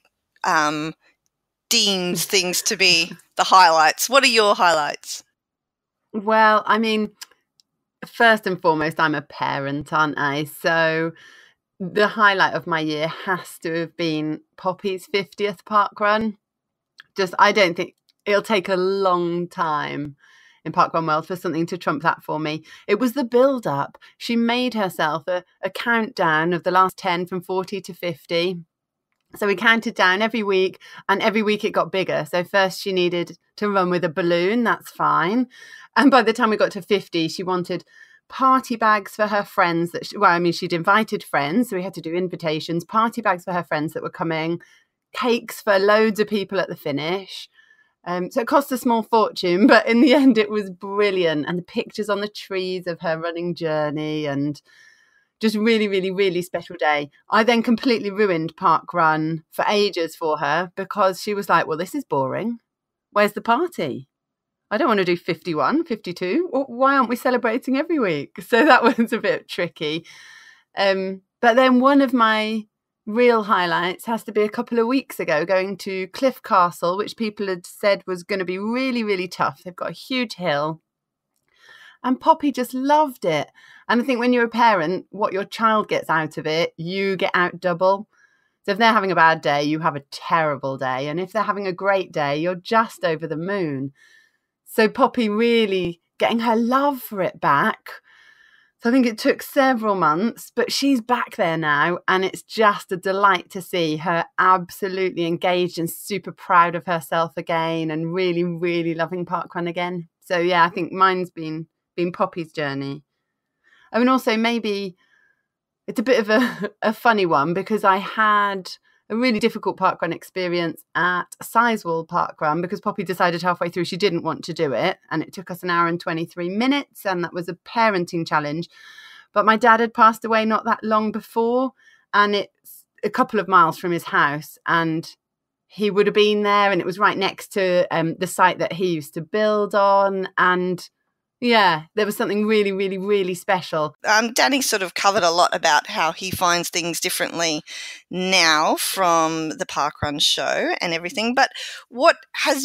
deems things to be the highlights. What are your highlights? Well, I mean, first and foremost, I'm a parent, aren't I? So the highlight of my year has to have been Poppy's 50th parkrun. I don't think it'll take a long time in parkrun world for something to trump that for me. It was the build up. She made herself a countdown of the last 10 from 40 to 50. So we counted down every week, and every week it got bigger. So first she needed to run with a balloon. That's fine. And by the time we got to 50, she wanted party bags for her friends she'd invited friends. So we had to do invitations, party bags for her friends that were coming, cakes for loads of people at the finish. So it cost a small fortune, but in the end it was brilliant. And the pictures on the trees of her running journey, and just really, really, really special day. I then completely ruined parkrun for ages for her because she was like, well, this is boring. Where's the party? I don't want to do 51, 52. Why aren't we celebrating every week? So that was a bit tricky. But then one of my real highlights has to be a couple of weeks ago, going to Cliff Castle, which people had said was going to be really, really tough. They've got a huge hill. And Poppy just loved it. And I think when you're a parent, what your child gets out of it, you get out double. So if they're having a bad day, you have a terrible day. And if they're having a great day, you're just over the moon. So Poppy really getting her love for it back. So I think it took several months, but she's back there now, and it's just a delight to see her absolutely engaged and super proud of herself again, and really, really loving parkrun again. So yeah, I think mine's been Poppy's journey. I mean, also maybe it's a bit of a funny one, because I had a really difficult parkrun experience at Sizewell Parkrun because Poppy decided halfway through she didn't want to do it, and it took us 1 hour and 23 minutes, and that was a parenting challenge. But my dad had passed away not that long before, and it's a couple of miles from his house, and he would have been there, and it was right next to the site that he used to build on, and yeah, there was something really, really, really special. Danny sort of covered a lot about how he finds things differently now from the parkrun show and everything. But has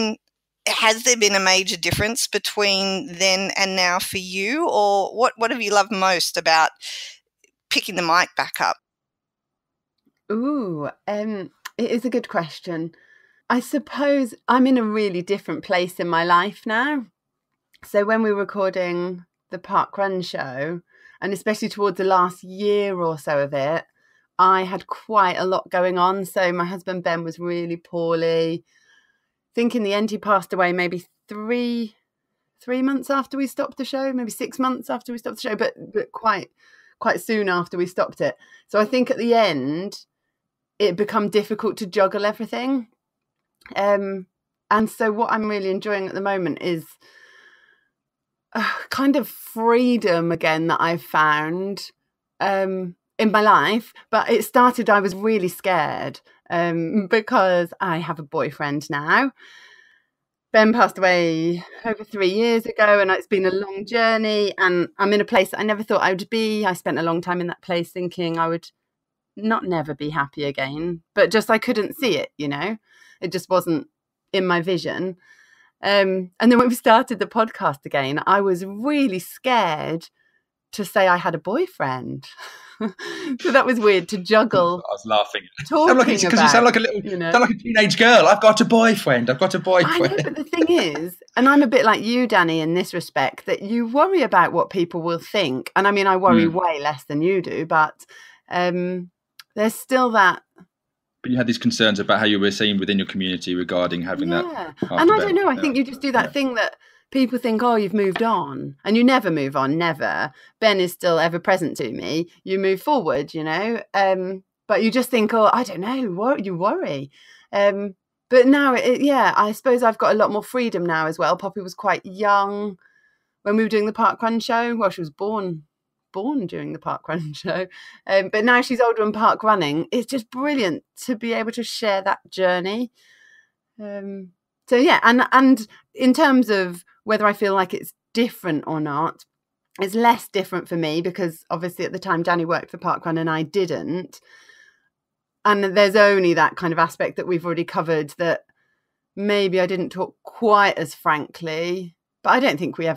there been a major difference between then and now for you? Or what have you loved most about picking the mic back up? Ooh, it is a good question. I suppose I'm in a really different place in my life now. So when we were recording the parkrun show, and especially towards the last year or so of it, I had quite a lot going on. So my husband Ben was really poorly. I think in the end he passed away maybe three months after we stopped the show, maybe 6 months after we stopped the show, but quite soon after we stopped it. So I think at the end it became difficult to juggle everything. And so what I'm really enjoying at the moment is kind of freedom again that I've found in my life. But it started, I was really scared because I have a boyfriend now. Ben passed away over 3 years ago, and it's been a long journey, and I'm in a place that I never thought I would be. I spent a long time in that place thinking I would never be happy again, but just I couldn't see it, it just wasn't in my vision. And then when we started the podcast again, I was really scared to say I had a boyfriend. So that was weird to juggle. I was laughing. Talking Because you sound like a little, sound like a teenage girl. I've got a boyfriend. I know, but the thing is, and I'm a bit like you, Danny, in this respect, that you worry about what people will think. And I mean, I worry way less than you do, but there's still that. But you had these concerns about how you were seen within your community regarding having that. And I don't know. I think you just do that thing that people think, oh, you've moved on, and you never move on, never. Ben is still ever present to me. You move forward, but you just think, oh, I don't know, what you worry. But now, I suppose I've got a lot more freedom now as well. Poppy was quite young when we were doing the parkrun show. Well, she was born during the parkrun show, but now she's older and park running. It's just brilliant to be able to share that journey. So yeah, and in terms of whether I feel like it's different or not, it's less different for me because obviously at the time Danny worked for parkrun and I didn't. And there's only that kind of aspect that we've already covered, that maybe I didn't talk quite as frankly, but I don't think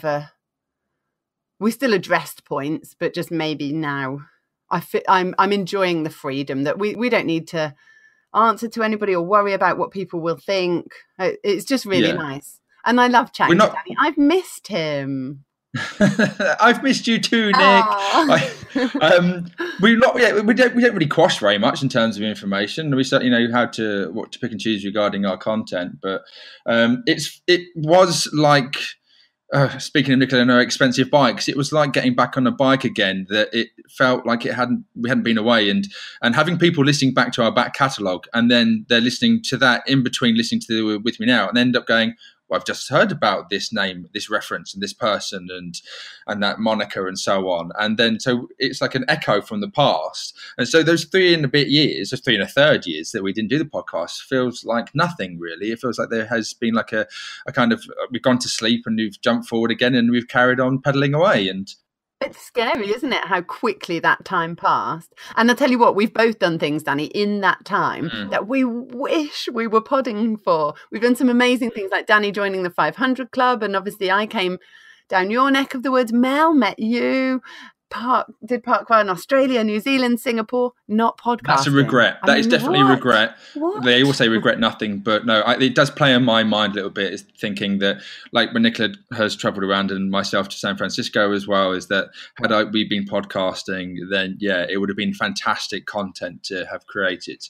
we still addressed points, but just maybe now I'm enjoying the freedom that we don't need to answer to anybody or worry about what people will think. It's just really nice. And I love chatting to Danny. I've missed him. I've missed you too, Nick. We don't really quash very much in terms of information. We certainly know what to pick and choose regarding our content, but it was like speaking of Nicola and her expensive bikes, it was like getting back on a bike again. That it felt like we hadn't been away, and having people listening back to our back catalogue, and then they're listening to that in between listening to the With Me Now, and they end up going, well, I've just heard about this name, this reference, and this person, and that moniker, and so on. And then so it's like an echo from the past. And so those 3 and a bit years, or 3 and a third years that we didn't do the podcast, feels like nothing really. It feels like there has been like a kind of, we've gone to sleep and we've jumped forward again and we've carried on pedaling away. And it's scary, isn't it, how quickly that time passed? And I'll tell you what, we've both done things, Danny, in that time that we wish we were podding for. We've done some amazing things, like Danny joining the 500 Club, and obviously I came down your neck of the woods. Mel, met you. Did parkrun in Australia, New Zealand, Singapore, not podcasting. That's a regret. That is definitely a regret. What? They all say regret nothing, but no, it does play on my mind a little bit, is thinking that, like when Nicola has travelled around and myself to San Francisco as well, is that had we been podcasting, then it would have been fantastic content to have created.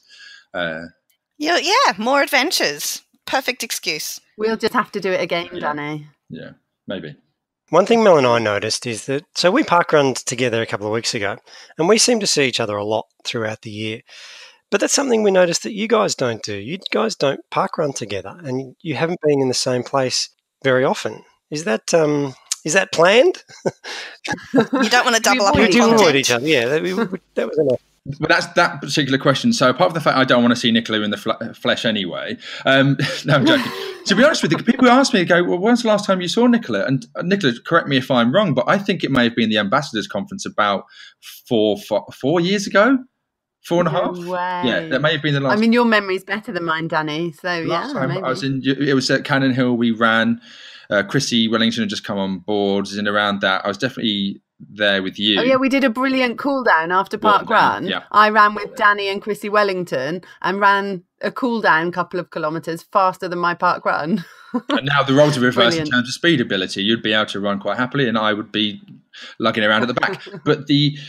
More adventures. Perfect excuse. We'll just have to do it again, Danny. Yeah, maybe. One thing Mel and I noticed is that, so we parkrun together a couple of weeks ago, and we seem to see each other a lot throughout the year. But that's something we noticed that you guys don't do. You guys don't parkrun together, and you haven't been in the same place very often. Is that planned? You don't want to double up We your do content. avoid each other. Yeah, that was enough. Well, that's that particular question. So apart from the fact I don't want to see Nicola in the flesh anyway, no, I'm joking. To be honest with you, people ask me, go, well, when's the last time you saw Nicola? And Nicola, correct me if I'm wrong, but I think it may have been the Ambassadors Conference about 4 years ago, 4.5. Yeah, that may have been the last. I mean, your memory's better than mine, Danny. So last time maybe. I was it was at Cannon Hill. We ran. Chrissy Wellington had just come on board, and around that, I was definitely there with you. Oh yeah, we did a brilliant cool down after parkrun. Yeah. I ran with Danny and Chrissy Wellington and ran a cool down couple of kilometres faster than my parkrun. And now the roles are reversed Brilliant. in terms of speed ability. You'd be able to run quite happily, and I would be lugging around at the back. But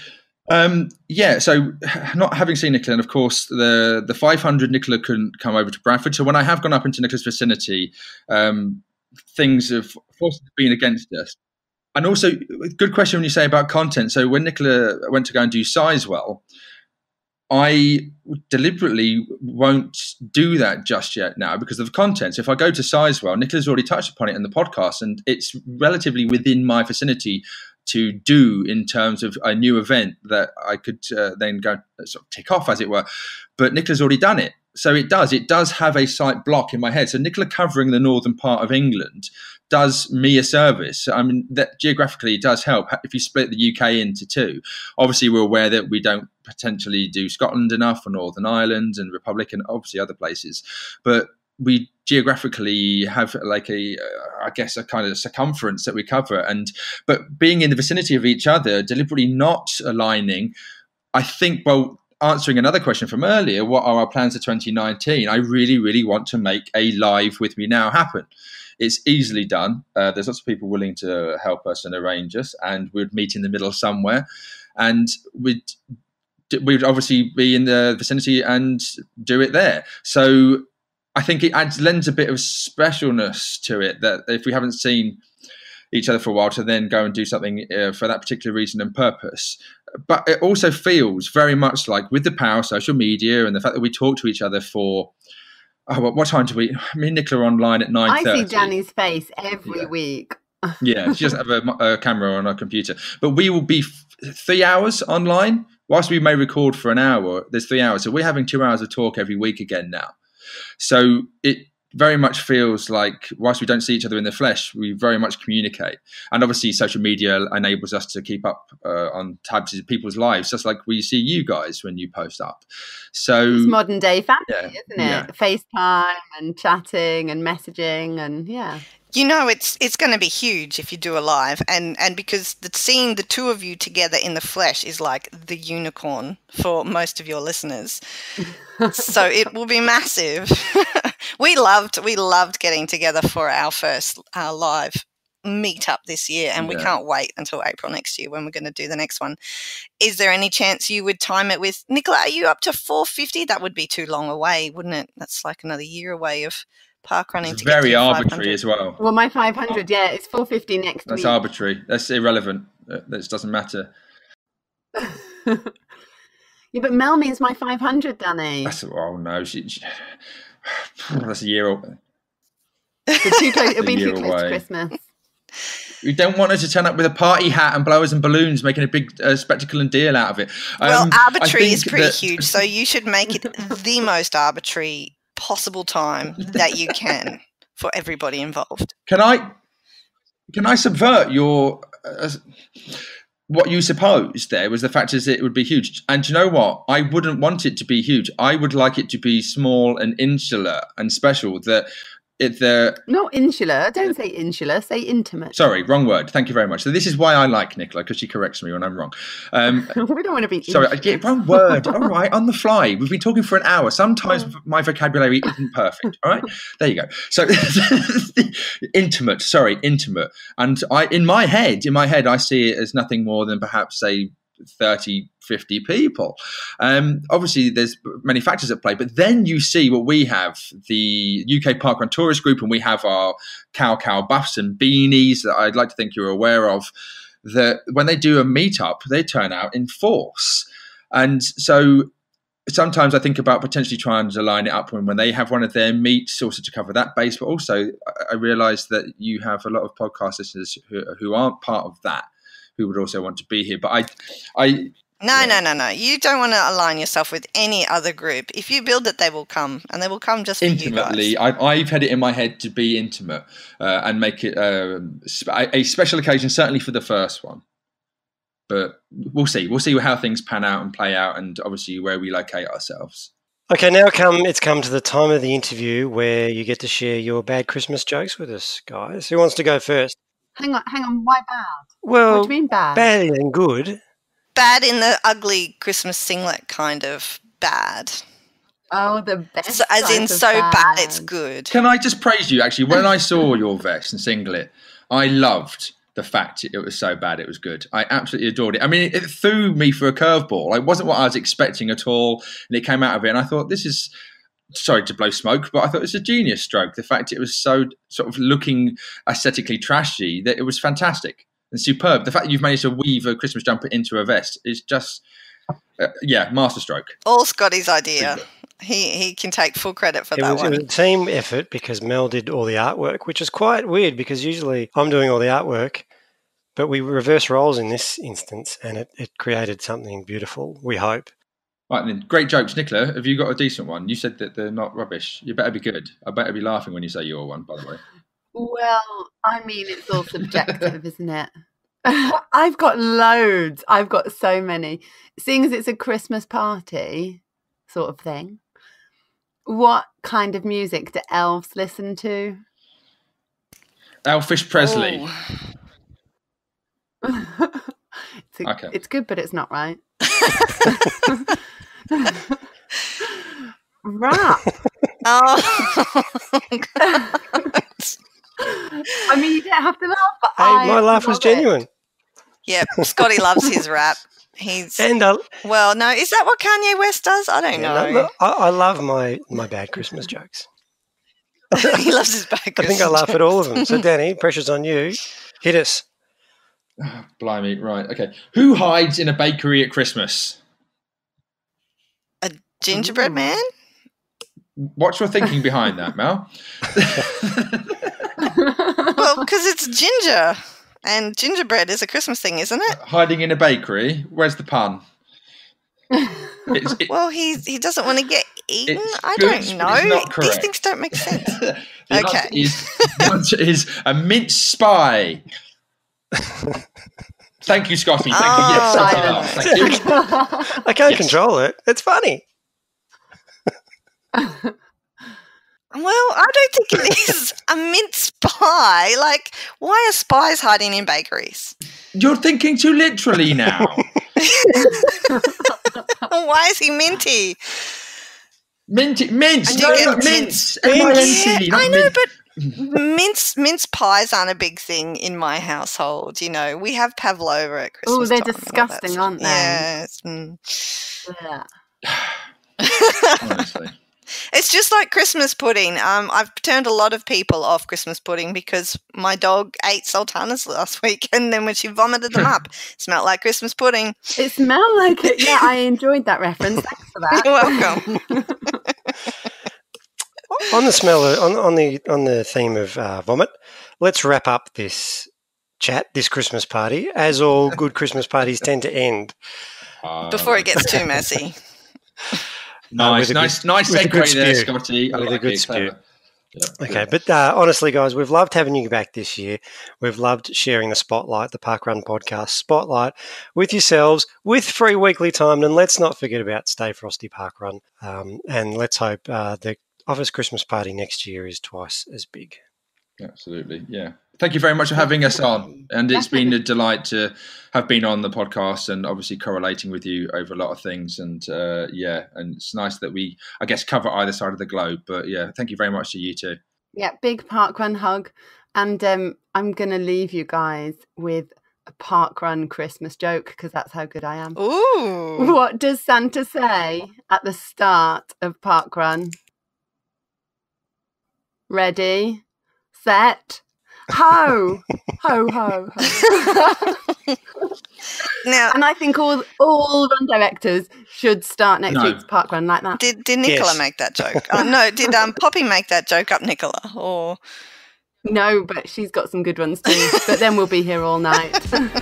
so not having seen Nicola, and of course the 500, Nicola couldn't come over to Bradford. So when I have gone up into Nicola's vicinity, things have forced been against us. And also, good question when you say about content. So when Nicola went to go and do Sizewell, I deliberately won't do that just yet now because of the content. So if I go to Sizewell, Nicola's already touched upon it in the podcast, and it's relatively within my vicinity to do in terms of a new event that I could then go sort of tick off, as it were. But Nicola's already done it. So it does have a slight block in my head. So Nicola covering the northern part of England does me a service. I mean, that geographically it does help. If you split the UK into 2, obviously we're aware that we don't potentially do Scotland enough, or Northern Ireland and Republic, and obviously other places. But we geographically have like a kind of circumference that we cover, but being in the vicinity of each other, deliberately not aligning, I think, well, answering another question from earlier, what are our plans for 2019? I really, really want to make a live With Me Now happen. It's easily done. There's lots of people willing to help us and arrange us, and we'd meet in the middle somewhere, and we'd obviously be in the vicinity and do it there. So I think it lends a bit of specialness to it, that if we haven't seen each other for a while, to then go and do something for that particular reason and purpose. But it also feels very much like, with the power of social media and the fact that we talk to each other for, what time do we? Me and Nicola are online at 9:30. I see Danny's face every week. Yeah, she doesn't have a camera on her computer. But we will be 3 hours online. Whilst we may record for an hour, there's 3 hours. So we're having 2 hours of talk every week again now. So it very much feels like, whilst we don't see each other in the flesh, we very much communicate. And obviously social media enables us to keep up on tabs of people's lives, just like we see you guys when you post up. So it's modern day family, isn't it? Yeah. FaceTime and chatting and messaging, and You know, it's going to be huge if you do a live, and because seeing the two of you together in the flesh is like the unicorn for most of your listeners. So it will be massive. We loved getting together for our first live meetup this year, and we can't wait until April next year when we're going to do the next one. Is there any chance you would time it with Nicola? Are you up to 450? That would be too long away, wouldn't it? That's like another year away of park running. It's to get very to arbitrary as well. Well, my 500, it's 450 next week. That's arbitrary. That's irrelevant. That doesn't matter. Yeah, but Mel means my 500, Danny. That's a year old. It'll be too close to Christmas. We don't want her to turn up with a party hat and blowers and balloons, making a big spectacle and deal out of it. Well, arbitrary is pretty huge, so you should make it the most arbitrary possible time that you can for everybody involved. Can I subvert your what you supposed there was the fact is it would be huge? And you know what? I wouldn't want it to be huge. I would like it to be small and insular and special. Not insular. Don't say insular. Say intimate. Sorry, wrong word. Thank you very much. So this is why I like Nicola, because she corrects me when I'm wrong. We don't want to be. Sorry, wrong word. All right, on the fly. We've been talking for an hour. Sometimes my vocabulary isn't perfect. All right, there you go. So intimate. Sorry, intimate. And in my head, I see it as nothing more than perhaps say 30, 50 people. Obviously, there's many factors at play, but then you see what we have, the UK Parkrun Tourist Group, and we have our cow buffs and beanies that I'd like to think you're aware of, that when they do a meetup, they turn out in force. And so sometimes I think about potentially trying to line it up when they have one of their meets, also to cover that base, but also I realise that you have a lot of podcast listeners who aren't part of that, who would also want to be here. But No. You don't want to align yourself with any other group. If you build it, they will come, and they will come just for intimately. You guys. I've had it in my head to be intimate and make it a special occasion, certainly for the first one. But we'll see. We'll see how things pan out and play out, and obviously where we locate ourselves. Okay, now it's come to the time of the interview where you get to share your bad Christmas jokes with us, guys. Who wants to go first? Hang on. Why bad? Well, what do you mean bad? Bad and good. Bad in the ugly Christmas singlet kind of bad. Oh, the best. So, as in so bad it's good. Can I just praise you, actually? When I saw your vest and singlet, I loved the fact it was so bad it was good. I absolutely adored it. I mean, it threw me for a curveball. It wasn't what I was expecting at all, and it came out of it, and I thought, this is... Sorry to blow smoke, but I thought it was a genius stroke. The fact it was so sort of looking aesthetically trashy that it was fantastic and superb. The fact that you've managed to weave a Christmas jumper into a vest is just, masterstroke. All Scotty's idea. He can take full credit for that one. It was a team effort because Mel did all the artwork, which is quite weird because usually I'm doing all the artwork, but we reverse roles in this instance and it created something beautiful, we hope. Right then, great jokes. Nicola, have you got a decent one? You said that they're not rubbish. You better be good. I better be laughing when you say your one, by the way. Well, I mean, it's all subjective, isn't it? I've got loads. I've got so many. Seeing as it's a Christmas party sort of thing, What kind of music do elves listen to? Elfish Presley. Okay. It's good, but it's not right. Rap. Oh, I mean, you don't have to laugh, but my laugh was genuine. Yep, Scotty loves his rap. Well, no, is that what Kanye West does? I don't know. No, I love my bad Christmas jokes. He loves his bad Christmas I think I laugh at all of them. So, Danny, pressure's on you. Hit us. Oh, blimey, right, okay. Who hides in a bakery at Christmas? A gingerbread man? What's your thinking behind that, Mel? Well, because it's ginger. And gingerbread is a Christmas thing, isn't it? Hiding in a bakery? Where's the pun? Well, he doesn't want to get eaten. I don't know. These things don't make sense. The answer is a mince spy. Thank you, Scotty. Thank you. Yes, Scotty. Thank you. I can't control it. It's funny. Well, I don't think it is a mince pie. Like, why are spies hiding in bakeries? You're thinking too literally now. Why is he minty? Mince. Mince. Yeah, I know, but mince pies aren't a big thing in my household. You know, we have pavlova at Christmas. Oh, they're time disgusting, aren't they? Yes. Yeah. Honestly. It's just like Christmas pudding. I've turned a lot of people off Christmas pudding because my dog ate sultanas last week, and then when she vomited them up, it smelled like Christmas pudding. It smelled like it. Yeah, I enjoyed that reference. Thanks for that. You're welcome. On the smell, on the theme of vomit, let's wrap up this chat, this Christmas party, as all good Christmas parties tend to end. Before it gets too messy. Nice segue there, Scotty. With a good spew. Okay, but honestly, guys, we've loved having you back this year. We've loved sharing the spotlight, the Parkrun podcast spotlight, with yourselves, with free weekly time. And let's not forget about Stay Frosty Parkrun. And let's hope the Office Christmas party next year is twice as big. Absolutely, yeah. Thank you very much for having us on. And it's been a delight to have been on the podcast and obviously correlating with you over a lot of things. And and it's nice that we, I guess, cover either side of the globe. But yeah, thank you very much to you too. Yeah, big Parkrun hug. And I'm going to leave you guys with a Parkrun Christmas joke because that's how good I am. Ooh. What does Santa say at the start of Parkrun? Ready, set, ho, ho, ho, ho. Now, and I think all run directors should start next week's Parkrun like that. Did Nicola make that joke? No, did Poppy make that joke up, Nicola? Or no, but she's got some good ones too. But then we'll be here all night.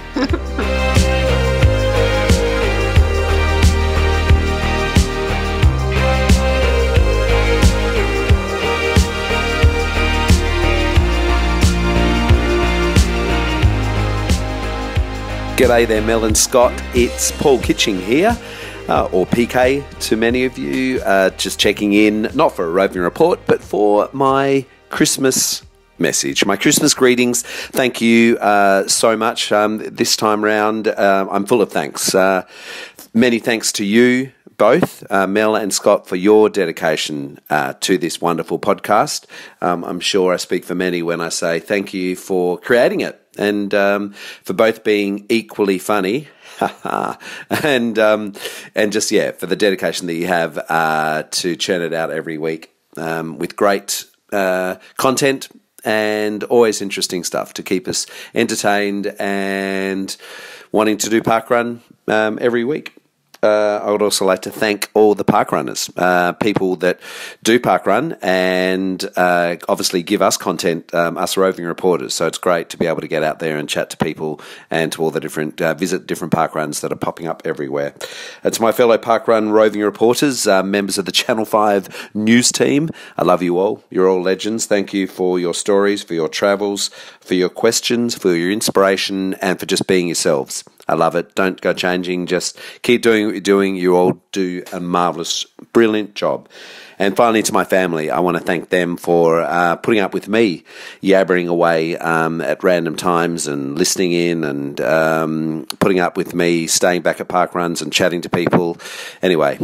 G'day there, Mel and Scott. It's Paul Kitching here, or PK to many of you. Just checking in, not for a roving report, but for my Christmas message, my Christmas greetings. Thank you so much this time round. I'm full of thanks. Many thanks to you both, Mel and Scott, for your dedication to this wonderful podcast. I'm sure I speak for many when I say thank you for creating it. And for both being equally funny, and just for the dedication that you have to churn it out every week with great content and always interesting stuff to keep us entertained and wanting to do parkrun every week. I would also like to thank all the parkrunners, people that do parkrun and obviously give us content, us roving reporters. So it's great to be able to get out there and chat to people and to all the different, visit different parkruns that are popping up everywhere. And to my fellow parkrun roving reporters, members of the Channel 5 news team, I love you all. You're all legends. Thank you for your stories, for your travels, for your questions, for your inspiration, and for just being yourselves. I love it. Don't go changing. Just keep doing what you're doing. You all do a marvellous, brilliant job. And finally, to my family, I want to thank them for putting up with me yabbering away at random times and listening in and putting up with me staying back at park runs and chatting to people. Anyway,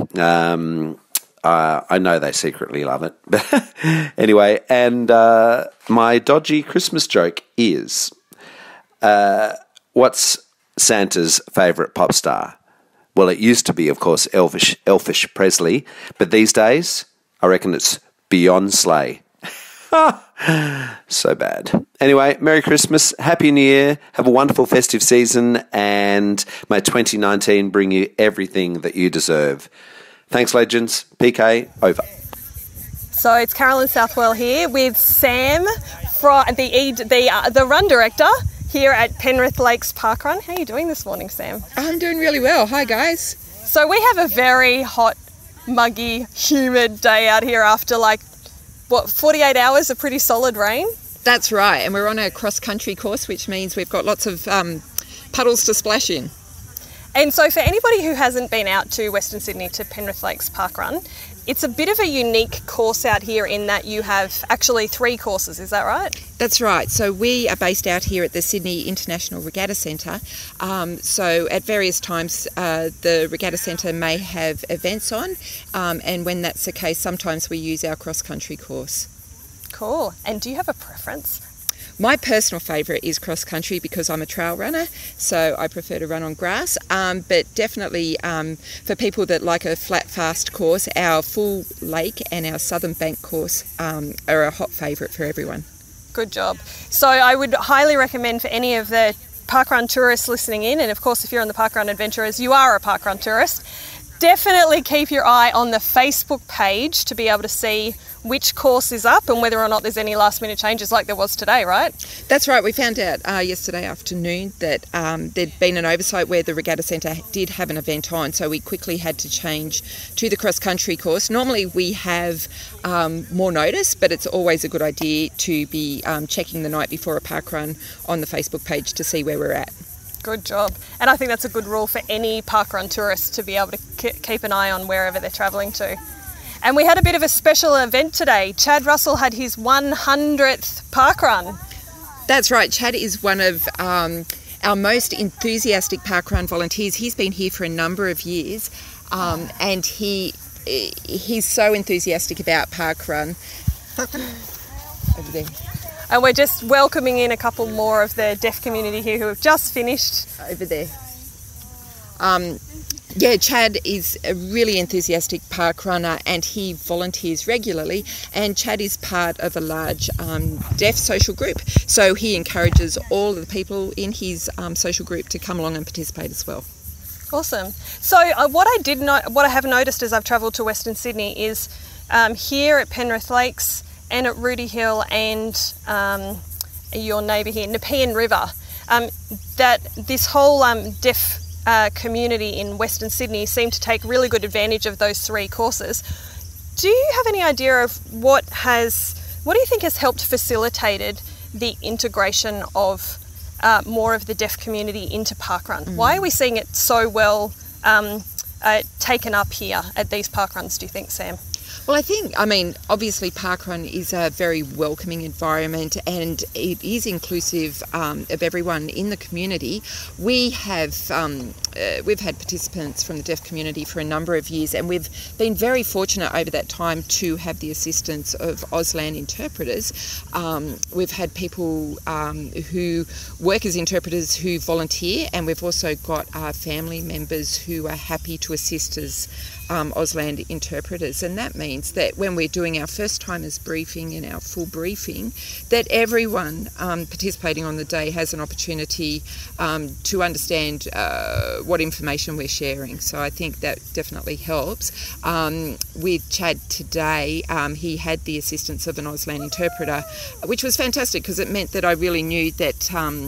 I know they secretly love it. Anyway, and my dodgy Christmas joke is, what's Santa's favourite pop star? Well, it used to be, of course, Elfish Presley, but these days, I reckon it's Beyonce. So bad. Anyway, Merry Christmas, Happy New Year, have a wonderful festive season, and may 2019 bring you everything that you deserve. Thanks, legends. PK, over. So it's Carolyn Southwell here with Sam, the run director here at Penrith Lakes Parkrun. How are you doing this morning, Sam? I'm doing really well. Hi, guys. So we have a very hot, muggy, humid day out here after 48 hours of pretty solid rain? That's right, and we're on a cross-country course, which means we've got lots of puddles to splash in. And so for anybody who hasn't been out to Western Sydney to Penrith Lakes Parkrun, it's a bit of a unique course out here in that you have actually 3 courses, is that right? That's right. So we are based out here at the Sydney International Regatta Centre. So at various times the Regatta Centre may have events on, and when that's the case, sometimes we use our cross-country course. Cool. And do you have a preference? My personal favourite is cross-country because I'm a trail runner, so I prefer to run on grass. But definitely for people that like a flat, fast course, our full lake and our southern bank course are a hot favourite for everyone. Good job. So I would highly recommend for any of the parkrun tourists listening in, and of course if you're on the Parkrun Adventurers, you are a parkrun tourist, definitely keep your eye on the Facebook page to be able to see which course is up and whether or not there's any last minute changes like there was today, right? That's right. We found out yesterday afternoon that there'd been an oversight where the Regatta Centre did have an event on, so we quickly had to change to the cross-country course. Normally we have more notice, but it's always a good idea to be checking the night before a parkrun on the Facebook page to see where we're at. Good job. And I think that's a good rule for any parkrun tourist to be able to keep an eye on wherever they're travelling to. And we had a bit of a special event today. Chad Russell had his 100th parkrun. That's right. Chad is one of our most enthusiastic parkrun volunteers. He's been here for a number of years, and he's so enthusiastic about parkrun. Over there. And we're just welcoming in a couple more of the deaf community here who have just finished. Over there. Yeah, Chad is a really enthusiastic park runner and he volunteers regularly, and Chad is part of a large deaf social group, so he encourages all of the people in his social group to come along and participate as well. Awesome. So what I have noticed as I've travelled to Western Sydney is here at Penrith Lakes and at Rooty Hill and your neighbour here, Nepean River, that this whole deaf community in Western Sydney seem to take really good advantage of those 3 courses. Do you have any idea of what do you think has helped facilitated the integration of more of the deaf community into parkrun? Why are we seeing it so well taken up here at these parkruns, do you think, Sam? Well, obviously parkrun is a very welcoming environment and it is inclusive of everyone in the community. We've had participants from the deaf community for a number of years, and we've been very fortunate over that time to have the assistance of Auslan interpreters. We've had people who work as interpreters who volunteer, and we've also got family members who are happy to assist as Auslan interpreters, and that means that when we're doing our first timers briefing and our full briefing, that everyone participating on the day has an opportunity to understand what information we're sharing. So I think that definitely helps. With Chad today, he had the assistance of an Auslan interpreter, which was fantastic because it meant that I really knew that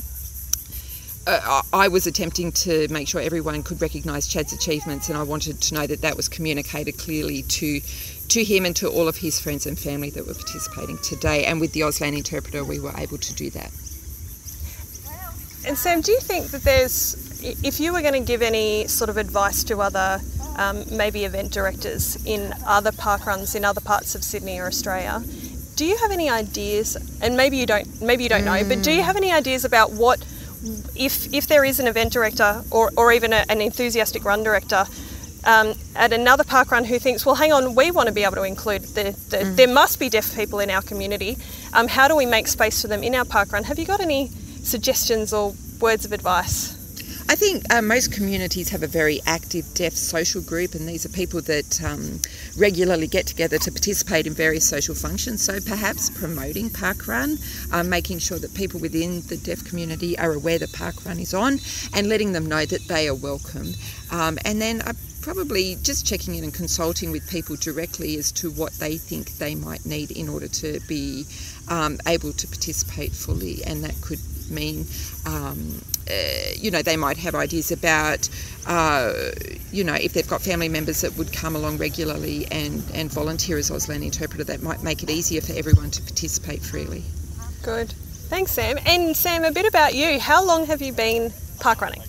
I was attempting to make sure everyone could recognise Chad's achievements, and I wanted to know that that was communicated clearly to him and to all of his friends and family that were participating today. And with the Auslan interpreter, we were able to do that. And Sam, do you think that there's, if you were going to give any sort of advice to other maybe event directors in other parkruns in other parts of Sydney or Australia, do you have any ideas? And maybe you don't know, but do you have any ideas about what, if there is an event director or even an enthusiastic run director at another parkrun who thinks, well, hang on, we want to be able to include there must be deaf people in our community. How do we make space for them in our parkrun? Have you got any suggestions or words of advice? I think most communities have a very active deaf social group, and these are people that regularly get together to participate in various social functions. So perhaps promoting parkrun, making sure that people within the deaf community are aware that parkrun is on, and letting them know that they are welcome. And then probably just checking in and consulting with people directly as to what they think they might need in order to be able to participate fully, and that could mean they might have ideas about if they've got family members that would come along regularly and volunteer as Auslan interpreter, that might make it easier for everyone to participate freely. Good. Thanks, Sam. And Sam, a bit about you. How long have you been parkrunning?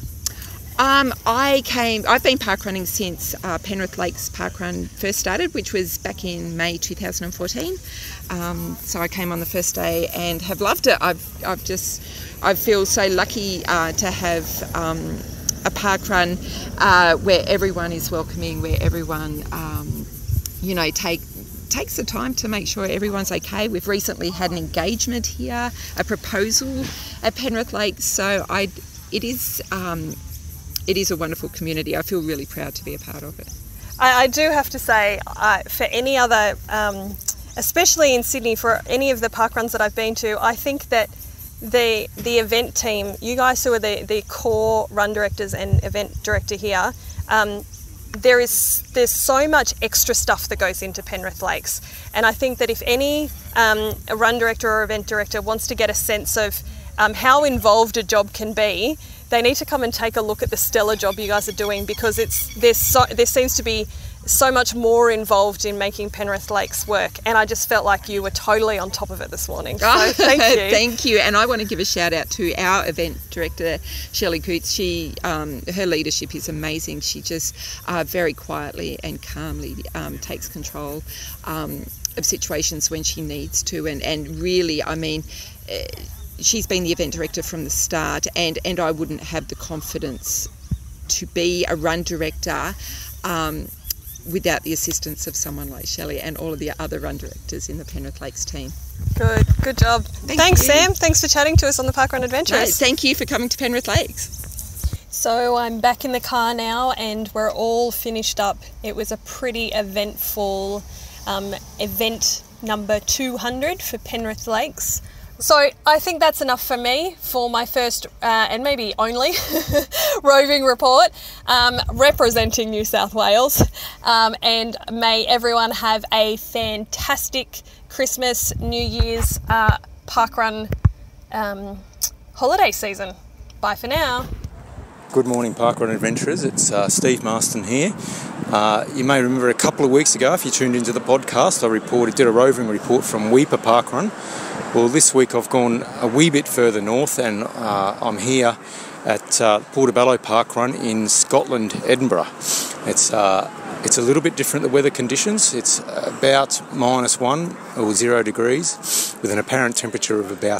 I've been parkrunning since Penrith Lakes Parkrun first started, which was back in May 2014. So I came on the first day and have loved it. I feel so lucky to have a parkrun where everyone is welcoming, where everyone takes the time to make sure everyone's okay. We've recently had an engagement here, a proposal at Penrith Lakes, so it is a wonderful community. I feel really proud to be a part of it. I do have to say, for any other, especially in Sydney, for any of the parkruns that I've been to, I think that the event team, you guys who are the core run directors and event director here, there's so much extra stuff that goes into Penrith Lakes, and I think that if any a run director or event director wants to get a sense of how involved a job can be, they need to come and take a look at the stellar job you guys are doing, because there seems to be so much more involved in making Penrith Lakes work, and I just felt like you were totally on top of it this morning. So thank you. Thank you. And I want to give a shout out to our event director, Shelley Coots. Her leadership is amazing. She just very quietly and calmly takes control of situations when she needs to, and really, I mean, she's been the event director from the start, and I wouldn't have the confidence to be a run director without the assistance of someone like Shelley and all of the other run directors in the Penrith Lakes team. Good job. Thanks, Sam. Thanks for chatting to us on the Parkrun Adventures. No, thank you for coming to Penrith Lakes. So I'm back in the car now and we're all finished up. It was a pretty eventful event number 200 for Penrith Lakes. So I think that's enough for me for my first and maybe only roving report representing New South Wales. And may everyone have a fantastic Christmas, New Year's parkrun holiday season. Bye for now. Good morning, Parkrun Adventurers. It's Steve Marston here. You may remember a couple of weeks ago, if you tuned into the podcast, I did a roving report from Weeper Parkrun. Well, this week I've gone a wee bit further north, and I'm here at Portobello Parkrun in Scotland, Edinburgh. It's a little bit different, the weather conditions. It's about -1 or 0 degrees with an apparent temperature of about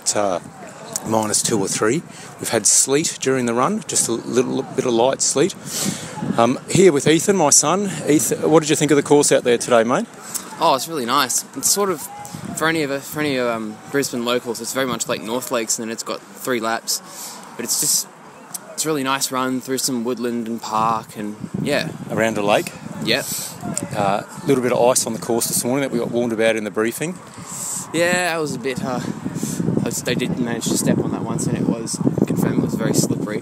-2 or 3. We've had sleet during the run, just a little bit of light sleet. Here with Ethan, my son. Ethan, what did you think of the course out there today, mate? Oh, it's really nice. It's sort of, for any of Brisbane locals, it's very much like North Lakes, and it's got 3 laps. But it's a really nice run through some woodland and park, and yeah. Around a lake? Yep. A little bit of ice on the course this morning that we got warned about in the briefing. Yeah, I was a bit... they did manage to step on that once, and it was confirmed it was very slippery.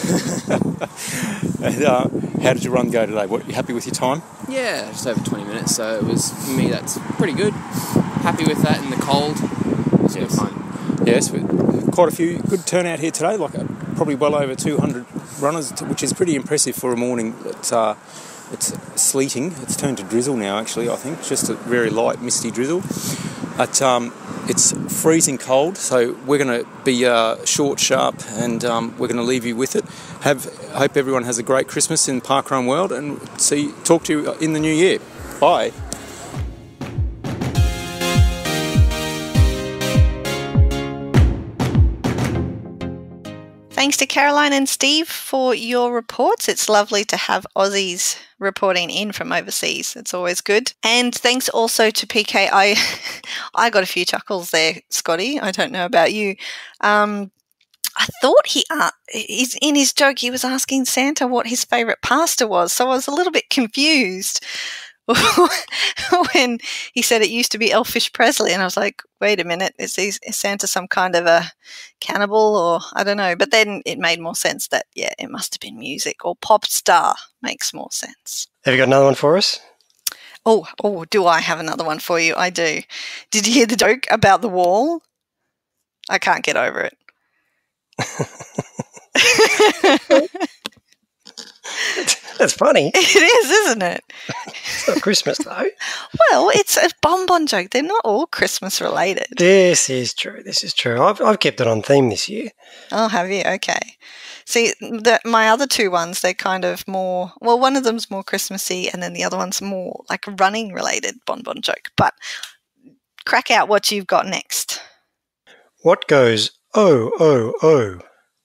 And, how did your run go today? You happy with your time? Yeah, just over 20 minutes, so it was, for me, that's pretty good. Happy with that in the cold. It's good fun. Yes, quite a few, good turnout here today, probably well over 200 runners, which is pretty impressive for a morning. It's sleeting. It's turned to drizzle now, actually, I think. Just a very light, misty drizzle. But It's freezing cold, so we're going to be short, sharp, and we're going to leave you with it. Hope everyone has a great Christmas in Parkrun World, and talk to you in the new year. Bye. Thanks to Caroline and Steve for your reports. It's lovely to have Aussies reporting in from overseas. It's always good. And thanks also to PK. I got a few chuckles there, Scotty. I don't know about you. I thought in his joke he was asking Santa what his favourite pasta was, so I was a little bit confused when he said it used to be Elfish Presley, and I was like, wait a minute, is Santa some kind of a cannibal, or I don't know. But then it made more sense that, yeah, it must have been music, or pop star makes more sense. Have you got another one for us? Oh, do I have another one for you? I do. Did you hear the joke about the wall? I can't get over it. That's funny. It is, isn't it? It's not Christmas, though. Well, it's a bonbon joke. They're not all Christmas related. This is true. I've kept it on theme this year. Oh, have you? Okay. See, my other two ones, they're kind of more, well, one of them's more Christmassy and then the other one's more like running related bonbon joke. But crack out what you've got next. What goes, oh, oh, oh?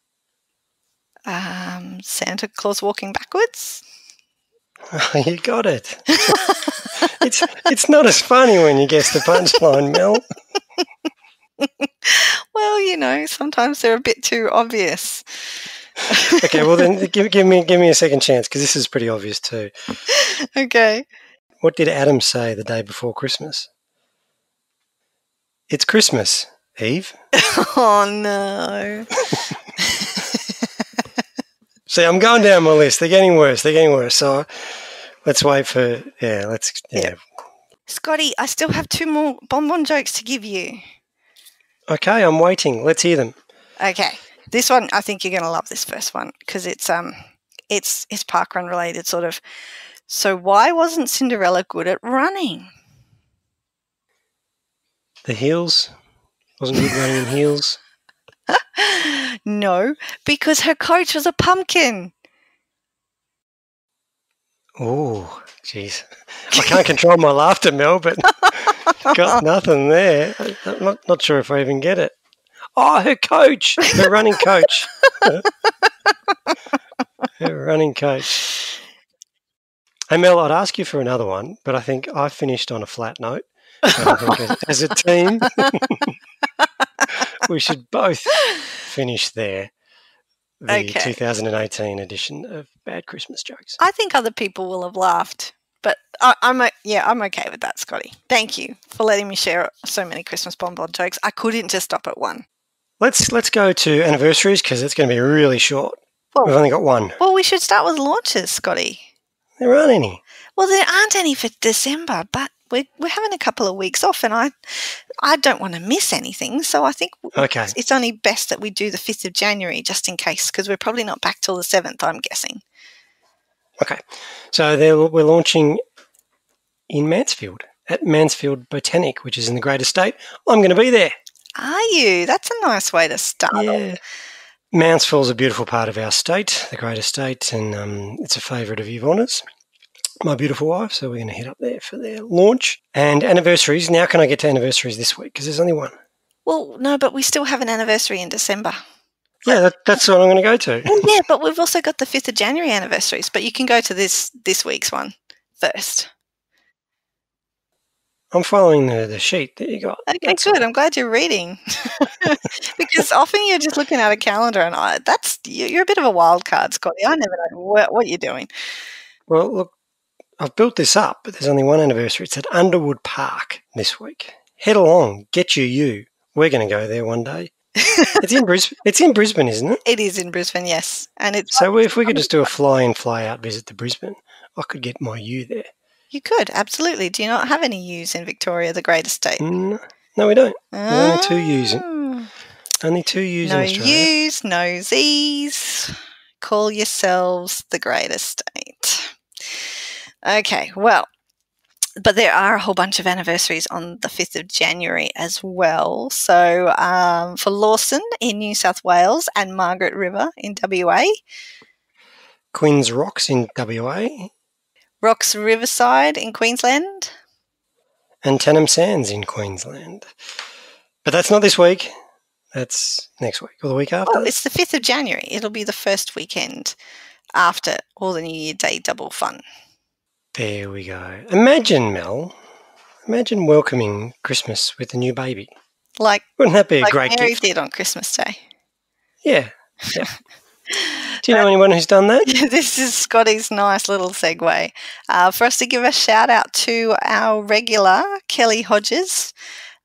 Santa Claus walking backwards. You got it. It's not as funny when you guess the punchline, Mel. Well, sometimes they're a bit too obvious. Okay, well then give me a second chance, because this is pretty obvious too. Okay. What did Adam say the day before Christmas? It's Christmas, Eve. Oh no. See, I'm going down my list. They're getting worse. So let's wait for, yeah. Scotty, I still have two more bonbon jokes to give you. Okay, I'm waiting. Let's hear them. Okay. This one, I think you're going to love this first one, because it's parkrun related, sort of. So why wasn't Cinderella good at running? The heels? Wasn't good running in heels? No, because her coach was a pumpkin. Oh, jeez. I can't control my laughter, Mel, but got nothing there. I'm not sure if I even get it. Oh, her coach, her running coach. Her running coach. Hey, Mel, I'd ask you for another one, but I think I finished on a flat note. And I think as a team, we should both finish there. The 2018 edition of Bad Christmas Jokes. I think other people will have laughed, but I'm okay with that, Scotty. Thank you for letting me share so many Christmas bonbon jokes. I couldn't just stop at one. Let's go to anniversaries, because it's going to be really short. Well, we've only got one. Well, we should start with launches, Scotty. There aren't any. Well, there aren't any for December, but we're having a couple of weeks off, and I don't want to miss anything, so I think it's only best that we do the 5th of January just in case, because we're probably not back till the 7th, I'm guessing. Okay. So we're launching in Mansfield, at Mansfield Botanic, which is in the Great Estate. I'm going to be there. Are you? That's a nice way to start. Yeah. Mansfield's a beautiful part of our state, the Great Estate, and it's a favourite of Yvonne's, my beautiful wife, so we're going to head up there for their launch. And anniversaries, now can I get to anniversaries this week, because there's only one? Well, no, but we still have an anniversary in December. Yeah, that's what I'm going to go to. Well, yeah, but we've also got the 5th of January anniversaries, but you can go to this week's one first. I'm following the sheet that you got. Okay, that's good. I'm glad you're reading. Because often you're just looking at a calendar, and you're a bit of a wild card, Scotty. I never know what you're doing. Well, look, I've built this up, but there's only one anniversary. It's at Underwood Park this week. Head along, get you. We're going to go there one day. It's in Brisbane. It's in Brisbane, isn't it? It is in Brisbane, yes. And it's so if we could just do a fly-in, fly-out visit to Brisbane, I could get my you there. You could, absolutely. Do you not have any U's in Victoria, the Great Estate? No, we don't. There's only 2 U's. Only 2 U's in Australia. No U's, no Z's. Call yourselves the Great Estate. Okay, well, But there are a whole bunch of anniversaries on the 5th of January as well. So for Lawson in New South Wales and Margaret River in WA. Queen's Rocks in WA. Rocks Riverside in Queensland. And Tannum Sands in Queensland. But that's not this week. That's next week or the week after. Oh, it's the 5th of January. It'll be the first weekend after all the New Year Day double fun. There we go. Imagine, Mel, welcoming Christmas with a new baby. Wouldn't that be a great Mary gift? did on Christmas Day. Yeah. Do you know anyone who's done that? This is Scotty's nice little segue for us to give a shout out to our regular Kelly Hodges,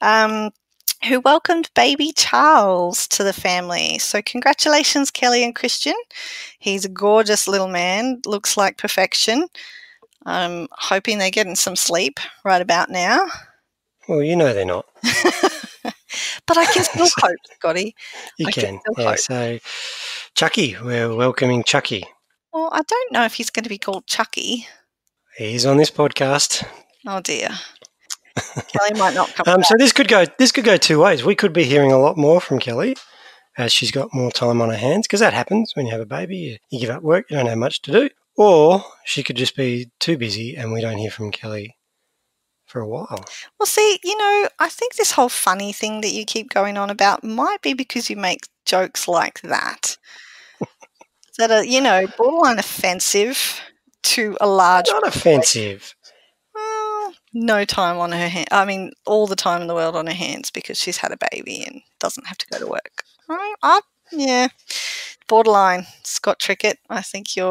who welcomed baby Charles to the family. So congratulations, Kelly and Christian. He's a gorgeous little man, looks like perfection. I'm hoping they're getting some sleep right about now. Well, you know they're not. But I can still hope, Scotty. You can. Yeah, so Chucky, we're welcoming Chucky. Well, I don't know if he's going to be called Chucky. He's on this podcast. Oh, dear. Kelly might not come back. So this could go two ways. We could be hearing a lot more from Kelly as she's got more time on her hands, because that happens when you have a baby. You give up work, you don't have much to do. Or she could just be too busy and we don't hear from Kelly for a while. Well, see, I think this whole funny thing that you keep going on about might be because you make jokes like that. That are, borderline offensive to a large... Not offensive. Well, no time on her hands. I mean, all the time in the world on her hands because she's had a baby and doesn't have to go to work. Yeah. Borderline. Scott Trickett, I think you're...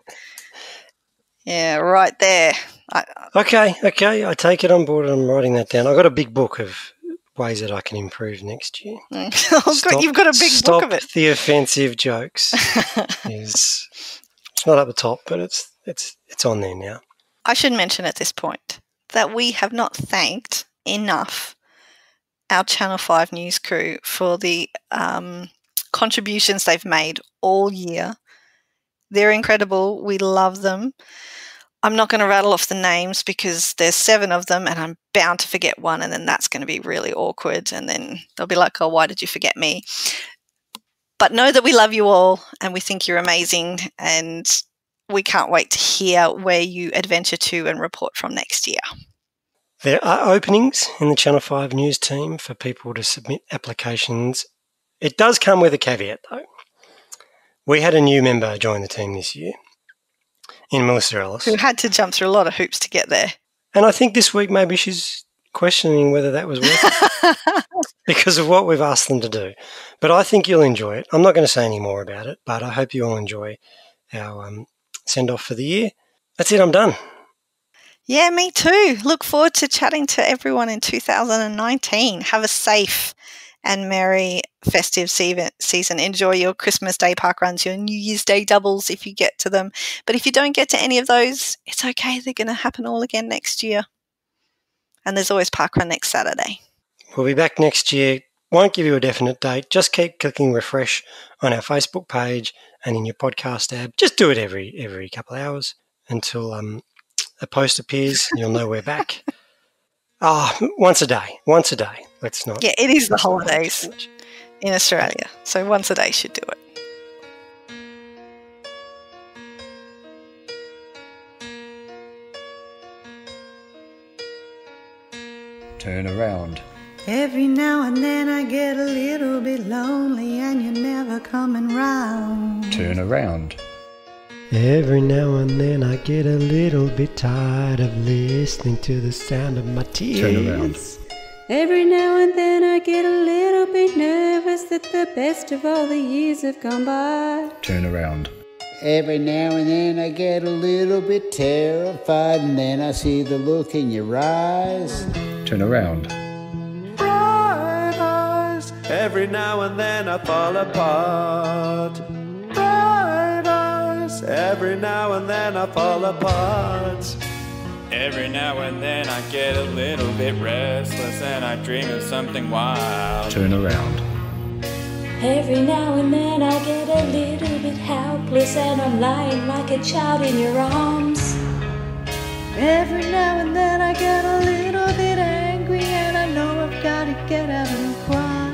Yeah, right there. Okay, I take it on board and I'm writing that down. I've got a big book of ways that I can improve next year. You've got a big book of it. Stop the offensive jokes. It's not at the top, but it's on there now. I should mention at this point that we have not thanked enough our Channel 5 news crew for the contributions they've made all year. They're incredible. We love them. I'm not going to rattle off the names because there's 7 of them and I'm bound to forget one, and then that's going to be really awkward, and then they'll be like, oh, why did you forget me? But know that we love you all and we think you're amazing, and we can't wait to hear where you adventure to and report from next year. There are openings in the Channel 5 news team for people to submit applications. It does come with a caveat, though. We had a new member join the team this year, in Melissa Ellis. Who had to jump through a lot of hoops to get there. And I think this week maybe she's questioning whether that was worth it because of what we've asked them to do. But I think you'll enjoy it. I'm not going to say any more about it, but I hope you all enjoy our send-off for the year. That's it, I'm done. Yeah, me too. Look forward to chatting to everyone in 2019. Have a safe and merry festive season. Enjoy your Christmas Day park runs, your New Year's Day doubles if you get to them. But if you don't get to any of those, it's okay. They're going to happen all again next year. And there's always parkrun next Saturday. We'll be back next year. Won't give you a definite date. Just keep clicking refresh on our Facebook page and in your podcast app. Just do it every couple of hours until a post appears. You'll know we're back. Once a day. Let's not. Yeah, it is the holidays in Australia. So once a day should do it. Turn around. Every now and then I get a little bit lonely and you're never coming round. Turn around. Every now and then I get a little bit tired of listening to the sound of my tears. Turn around. Every now and then I get a little bit nervous that the best of all the years have gone by. Turn around. Every now and then I get a little bit terrified, and then I see the look in your eyes. Turn around. Bright eyes. Every now and then I fall apart. Bright eyes. Every now and then I fall apart. Every now and then I get a little bit restless and I dream of something wild. Turn around. Every now and then I get a little bit helpless and I'm lying like a child in your arms. Every now and then I get a little bit angry, and I know I've got to get out and cry.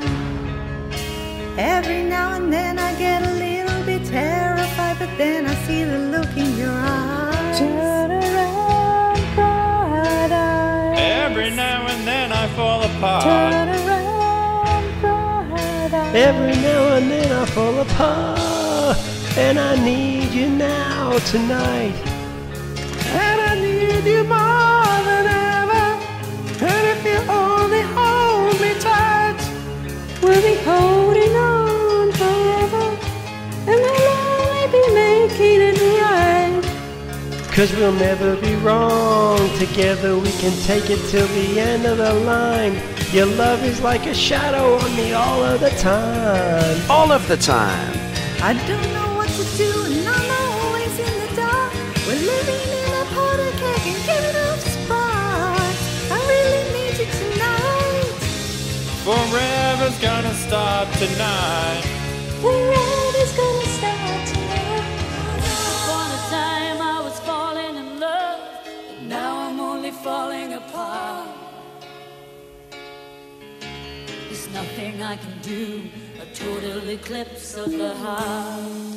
Every now and then I get a little bit terrified, but then I see the look in your eyes. Turn around, bright-eyed. Every now and then I fall apart. Turn around, bright-eyed. Every now and then I fall apart, and I need you now tonight. And I need you more than ever. And if you only hold me tight, we'll be holding on forever, and we'll only be making it right. 'Cause we'll never be wrong. Together we can take it till the end of the line. Your love is like a shadow on me all of the time. All of the time. I don't know what to do, and I'm always in the dark. We're living in a powder keg and giving off sparks. I really need you tonight. Forever's gonna start tonight. Forever's gonna start tonight. Once upon a time I was falling in love, but now I'm only falling apart. There's nothing I can do, a total eclipse of the heart.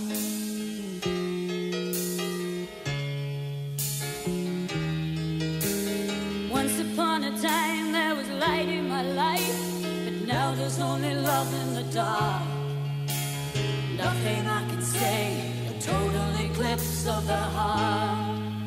Once upon a time there was light in my life, but now there's only love in the dark. Nothing I can say, a total eclipse of the heart.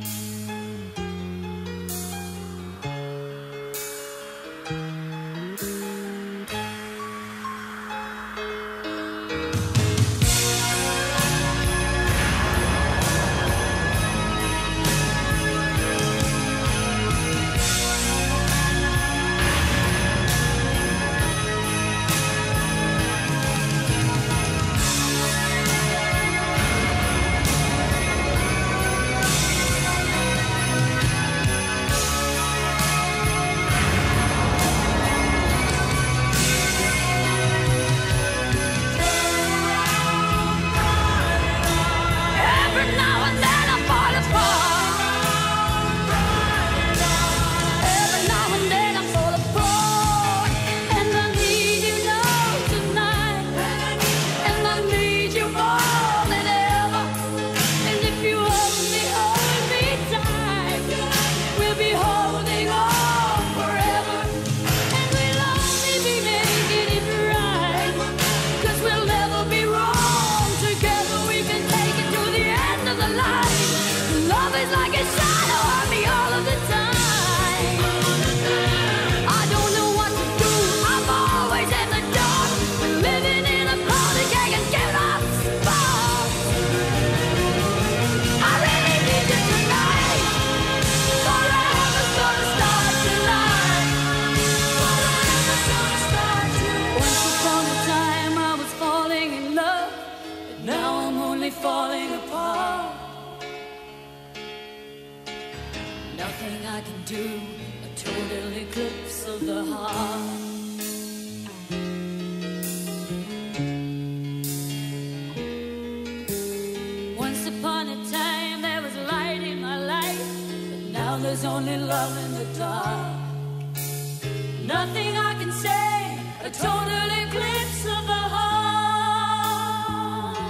Falling apart. Nothing I can do, a total eclipse of the heart. Once upon a time there was light in my life, but now there's only love in the dark. Nothing I can say, a total eclipse of the heart.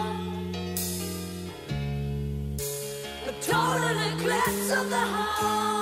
Total eclipse of the heart.